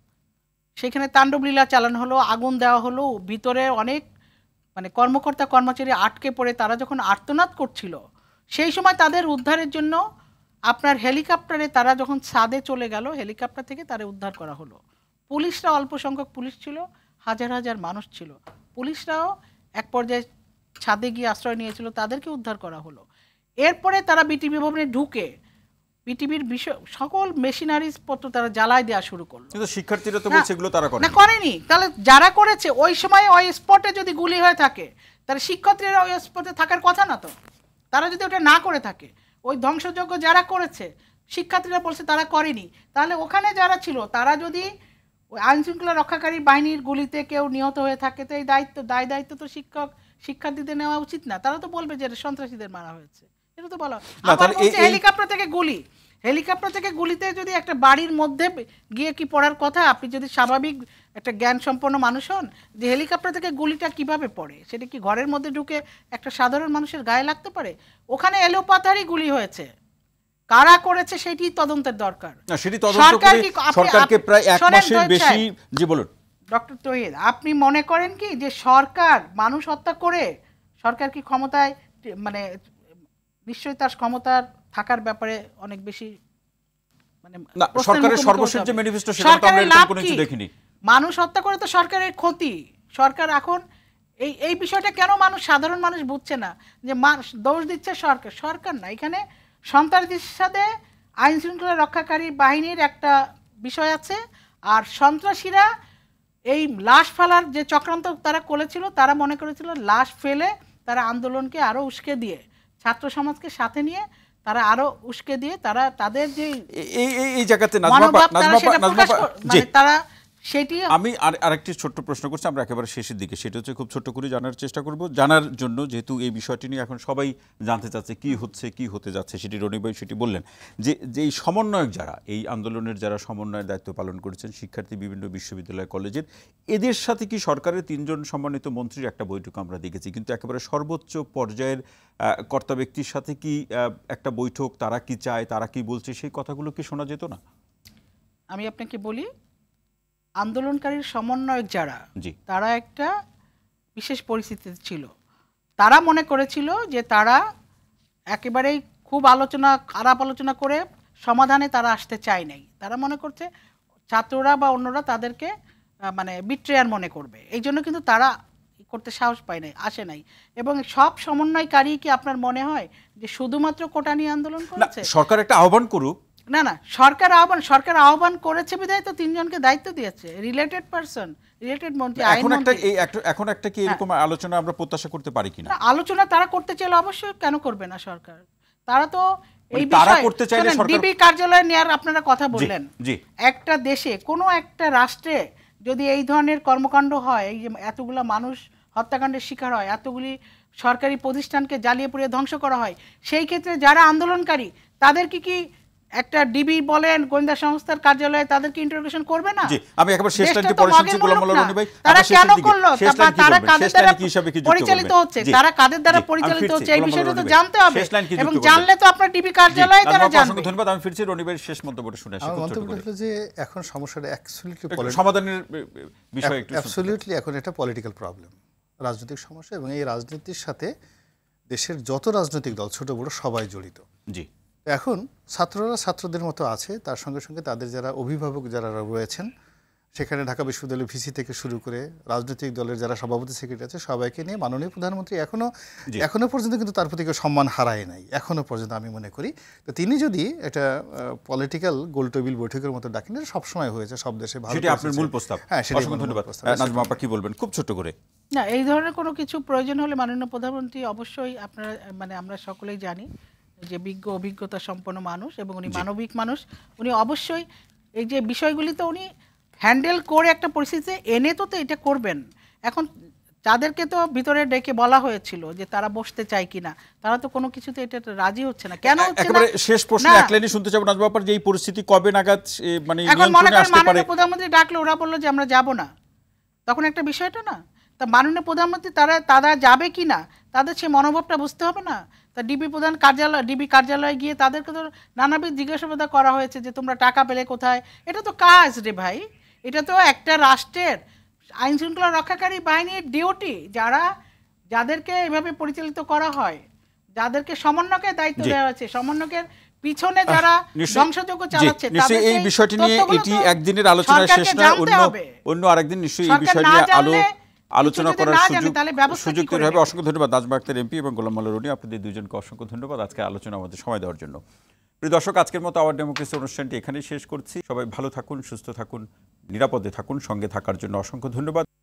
সেখানে তাণ্ডবলীলা চালানো হলো, আগুন দেওয়া হলো, ভিতরে অনেক মানে কর্মকর্তা কর্মচারী আটকে পড়ে তারা যখন আর্তনাদ করছিল, সেই সময় তাদের উদ্ধারের জন্য আপনার হেলিকপ্টারে তারা যখন ছাদে চলে গেল, হেলিকপ্টার থেকে তারা উদ্ধার করা হলো। পুলিশরা অল্প সংখ্যক পুলিশ ছিল, হাজার হাজার মানুষ ছিল, পুলিশরাও এক পর্যায়ে ছাদে গিয়ে আশ্রয় নিয়েছিল, তাদেরকে উদ্ধার করা হলো। এরপরে তারা বিটিভি ভবনে ঢুকে বিটিভির বিষয় সকল মেশিনারিজ পত্র তারা জ্বালায় দেওয়া শুরু করলো। কিন্তু শিক্ষার্থীরা তো বলছে এগুলো তারা করে না, করেনি। তাহলে যারা করেছে ওই সময় ওই স্পটে যদি গুলি হয়ে থাকে, তাহলে শিক্ষার্থীরা ওই স্পটে থাকার কথা না তো। তারা যদি ওটা না করে থাকে, ওই ধ্বংসযজ্ঞ যারা করেছে শিক্ষার্থীরা বলছে তারা করেনি, তাহলে ওখানে যারা ছিল তারা যদি ওই আইনশৃঙ্খলা রক্ষাকারী বাহিনীর গুলিতে কেউ নিহত হয়ে থাকে, তো এই দায়িত্ব দায় দায়িত্ব তো শিক্ষক শিক্ষার্থীদের নেওয়া উচিত না? তারা তো বলবে যে সন্ত্রাসীদের মারা হয়েছে, এটা তো বলা। আবার বলছে হেলিকপ্টার থেকে গুলি, হেলিকপ্টার থেকে গুলিতে যদি একটা বাড়ির মধ্যে গিয়ে কি পড়ার কথা? আপনি যদি স্বাভাবিক একটা জ্ঞান সম্পন্ন মানুষ হন, যে হেলিকপ্টার থেকে গুলিটা কিভাবে পড়ে, সেটা কি ঘরের মধ্যে ঢুকে একটা সাধারণ মানুষের গায়ে লাগতে পারে? ওখানে এলোপাতারি গুলি হয়েছে, কারা করেছে সেটি তদন্তের দরকার। না, সেটি তদন্ত করে সরকারকে প্রায় এক মাসের বেশি। জি বলুন ডক্টর তৌহিদ, আপনি মনে করেন কি যে সরকার মানুষ হত্যা করে সরকার কি ক্ষমতায়, মানে নিশ্চয়ই তার ক্ষমতার থাকার ব্যাপারে অনেক বেশি মানে না, সরকারের সর্বশেষ যে ম্যানিফেস্টো সেটা তো আমরা এরকম কোনো কিছু দেখিনি। মানুষ হত্যা করে তো সরকারের ক্ষতি। সরকার এখন এই এই বিষয়টা কেন মানুষ, সাধারণ মানুষ বুঝছে না, যে দোষ দিচ্ছে সরকার। সরকার না, এখানে সন্ত্রাসীর সাথে আইন শৃঙ্খলা রক্ষাকারী বাহিনীর একটা বিষয় আছে। আর সন্ত্রাসীরা এই লাশ ফেলার যে চক্রান্ত তারা করেছিল, তারা মনে করেছিল লাশ ফেলে তারা আন্দোলনকে আরো উস্কে দিয়ে, ছাত্র সমাজকে সাথে নিয়ে তারা আরো উস্কে দিয়ে তারা তাদের যে এই এই জায়গাতে নাজমা নাজমা মানে তারা সেটি। আমি আর আরেকটি ছোট্ট প্রশ্ন করছি, আমরা একেবারে শেষের দিকে, সেটা হচ্ছে খুব ছোট্ট করে জানার চেষ্টা করব, জানার জন্য যেহেতু এই বিষয়টি নিয়ে এখন সবাই জানতে চাচ্ছে কি হচ্ছে কি হতে যাচ্ছে, সেটি রনি ভাই সেটি বললেন, যে যে এই সমন্বয়ক যারা এই আন্দোলনের যারা সমন্বয়ের দায়িত্ব পালন করেছেন, শিক্ষার্থী বিভিন্ন বিশ্ববিদ্যালয় কলেজের, এদের সাথে কি সরকারের তিনজন সম্মানিত মন্ত্রীর একটা বৈঠক আমরা দেখেছি, কিন্তু একেবারে সর্বোচ্চ পর্যায়ের কর্তা ব্যক্তির সাথে কি একটা বৈঠক, তারা কি চায়, তারা কি বলছে, সেই কথাগুলো কি শোনা যেত না? আমি আপনাকে বলি, আন্দোলনকারীর সমন্বয়ক যারা, তারা একটা বিশেষ পরিস্থিতিতে ছিল। তারা মনে করেছিল যে তারা একেবারেই খুব আলোচনা, খারাপ আলোচনা করে সমাধানে তারা আসতে চায় নাই। তারা মনে করছে ছাত্ররা বা অন্যরা তাদেরকে মানে বিট্রেয়ার মনে করবে, এই জন্য কিন্তু তারা করতে সাহস পায় নাই, আসে নাই। এবং সব সমন্বয়কারী কি আপনার মনে হয় যে শুধুমাত্র কোটা নিয়ে আন্দোলন না, করেছে? সরকার একটা আহ্বান করুক। না না, সরকার আহ্বান সরকার আহ্বান করেছে বিধায় তো তিনজনকে দায়িত্ব দিয়েছে, রিলেটেড পারসন, রিলেটেড মন্ত্রী, আইন এখন একটা মন্ত্রী। এই একটা এখন একটা কি এরকম আলোচনা আমরা প্রত্যাশা করতে পারি কিনা? না, আলোচনা তারা করতে চাইলে অবশ্যই কেন করবে না সরকার? তারা তো এই মানে তারা বিষয়ে করতে চাইলে শোনেন, সরকার- ডিবি কার্যালয় নেওয়ার আপনারা কথা জি, বললেন। জি। একটা দেশে কোনো একটা রাষ্ট্রে যদি এই ধরনের কর্মকাণ্ড হয়, এই যে এতগুলা মানুষ হত্যাকাণ্ডের শিকার হয়, এতগুলি সরকারি প্রতিষ্ঠানকে জ্বালিয়ে পুড়িয়ে ধ্বংস করা হয়, সেই ক্ষেত্রে যারা আন্দোলনকারী তাদের কি কি একটা ডিবি বলেন গোয়েন্দা সংস্থার কার্যালয়ে তাদেরকে ইন্টারোগেশন করবে না? জি, আমি একবার শেষ দেশটা লাইনটি তো পরে মগের শুনছি মুলুক গোলাম মোল্লা না। রনি ভাই। তারা আপনার শেষের কেন দিকে, করলো? শেষ তারপর লাইন কি তারা বলবেন? কাদের শেষ দ্বারা লাইন কি হিসাবে কি যুক্ত পরিচালিত করবেন? হচ্ছে, জি। তারা কাদের দ্বারা জি, আমি পরিচালিত ফিরছি, হচ্ছে এই গোলাম মোল্লা বিষয়টা তো রনি ভাই। জানতে হবে। শেষ লাইন কি এবং যুক্ত করবেন? জানলে তো আপনার ডিবি জি, কার্যালয়ে তারা নাজমা আপা, অসংখ্য জানবে। ধন্যবাদ। আমি ফিরছি রনি ভাইয়ের শেষ মন্তব্যটা শুনে আসি আমার খুব ছোট মন্তব্যটা করে। হলো যে এখন সমস্যাটা অ্যাকচুয়ালি একটু সমাধানের বিষয় একটু শুনতে চাই। অ্যাবসলিউটলি এখন এটা পলিটিক্যাল প্রবলেম, রাজনৈতিক সমস্যা, এবং এই রাজনীতির সাথে দেশের যত রাজনৈতিক দল ছোট বড় সবাই জড়িত। জি, এখন ছাত্ররা ছাত্রদের মতো আছে, তার সঙ্গে সঙ্গে তাদের যারা অভিভাবক যারা রয়েছেন সেখানে ঢাকা বিশ্ববিদ্যালয় ভিসি থেকে শুরু করে রাজনৈতিক দলের যারা সভাপতি সেক্রেটারি আছে সবাইকে নিয়ে মাননীয় প্রধানমন্ত্রী এখনো জি। এখনো পর্যন্ত কিন্তু তার প্রতি কেউ সম্মান হারায় নাই এখনো পর্যন্ত, আমি মনে করি। তো তিনি যদি একটা পলিটিক্যাল গোলটেবিল বৈঠকের মতো ডাকেন, এটা সবসময় হয়েছে সব দেশে, ভালো সেটি আপনার মূল প্রস্তাব। হ্যাঁ, সেটাই অসংখ্য আমার মূল ধন্যবাদ। প্রস্তাব। নাজমা আপা কি বলবেন খুব ছোট করে? না, এই ধরনের কোনো কিছু প্রয়োজন হলে মাননীয় প্রধানমন্ত্রী অবশ্যই, আপনারা মানে আমরা সকলেই জানি যে বিজ্ঞ অভিজ্ঞতা সম্পন্ন মানুষ এবং উনি মানবিক মানুষ, উনি অবশ্যই এই যে বিষয়গুলি তো উনি হ্যান্ডেল করে একটা পরিস্থিতিতে এনে তো তো এটা করবেন। এখন যাদেরকে তো ভিতরে ডেকে বলা হয়েছিল যে তারা বসতে চায় কিনা, তারা তো কোনো কিছুতে এটা রাজি হচ্ছে না। কেন হচ্ছে না? একেবারে শেষ প্রশ্ন না। এক লাইনে শুনতে চাবো নাজমা আপার, যে এই পরিস্থিতি কবে নাগাদ এ, মানে এখন মনে নিয়ন্ত্রণে করেন আসতে পারে? মাননীয় প্রধানমন্ত্রী ডাকলো, ওরা বললো যে আমরা যাব না, তখন একটা বিষয়টা না, তা মাননীয় প্রধানমন্ত্রী তারা তারা যাবে কি না তাদের সে মনোভাবটা বুঝতে হবে না? তা ডিবি প্রধান কার্যালয় ডিবি কার্যালয়ে গিয়ে তাদেরকে তো নানাবিধ জিজ্ঞাসাবাদ করা হয়েছে যে তোমরা টাকা পেলে কোথায়। এটা তো কাজ রে ভাই, এটা তো একটা রাষ্ট্রের আইন শৃঙ্খলা রক্ষাকারী বাহিনীর ডিউটি, যারা যাদেরকে এভাবে পরিচালিত করা হয়, যাদেরকে সমন্বয়কের দায়িত্ব জি। দেওয়া হয়েছে, সমন্বয়কের পিছনে যারা নিশ্চয়ই- ধ্বংসযজ্ঞ জি, চালাচ্ছে, নিশ্চয়ই তাদের এই সেই বিষয়টি নিয়ে তথ্যগুলো এটি তো একদিনের আলোচনা শেষ সরকারকে না, জানতে অন্য হবে। অন্য আরেকদিন নিশ্চয়ই এই সরকার বিষয় না নিয়ে আলো জানলে, আলোচনা কিছু যদি করার না জানে, সুযোগ তাহলে ব্যবস্থা সুযোগ কি তৈরি করে হবে। নেবে? অসংখ্য ধন্যবাদ নাজমা আক্তার এমপি এবং গোলাম মোল্লা রনি, আপনাদের দুজনকে অসংখ্য ধন্যবাদ আজকে আলোচনা আমাদের সময় দেওয়ার জন্য। প্রিয় দর্শক, আজকের মতো আওয়ার ডেমোক্রেসি অনুষ্ঠানটি এখানেই শেষ করছি। সবাই ভালো থাকুন, সুস্থ থাকুন, নিরাপদে থাকুন। সঙ্গে থাকার জন্য অসংখ্য ধন্যবাদ।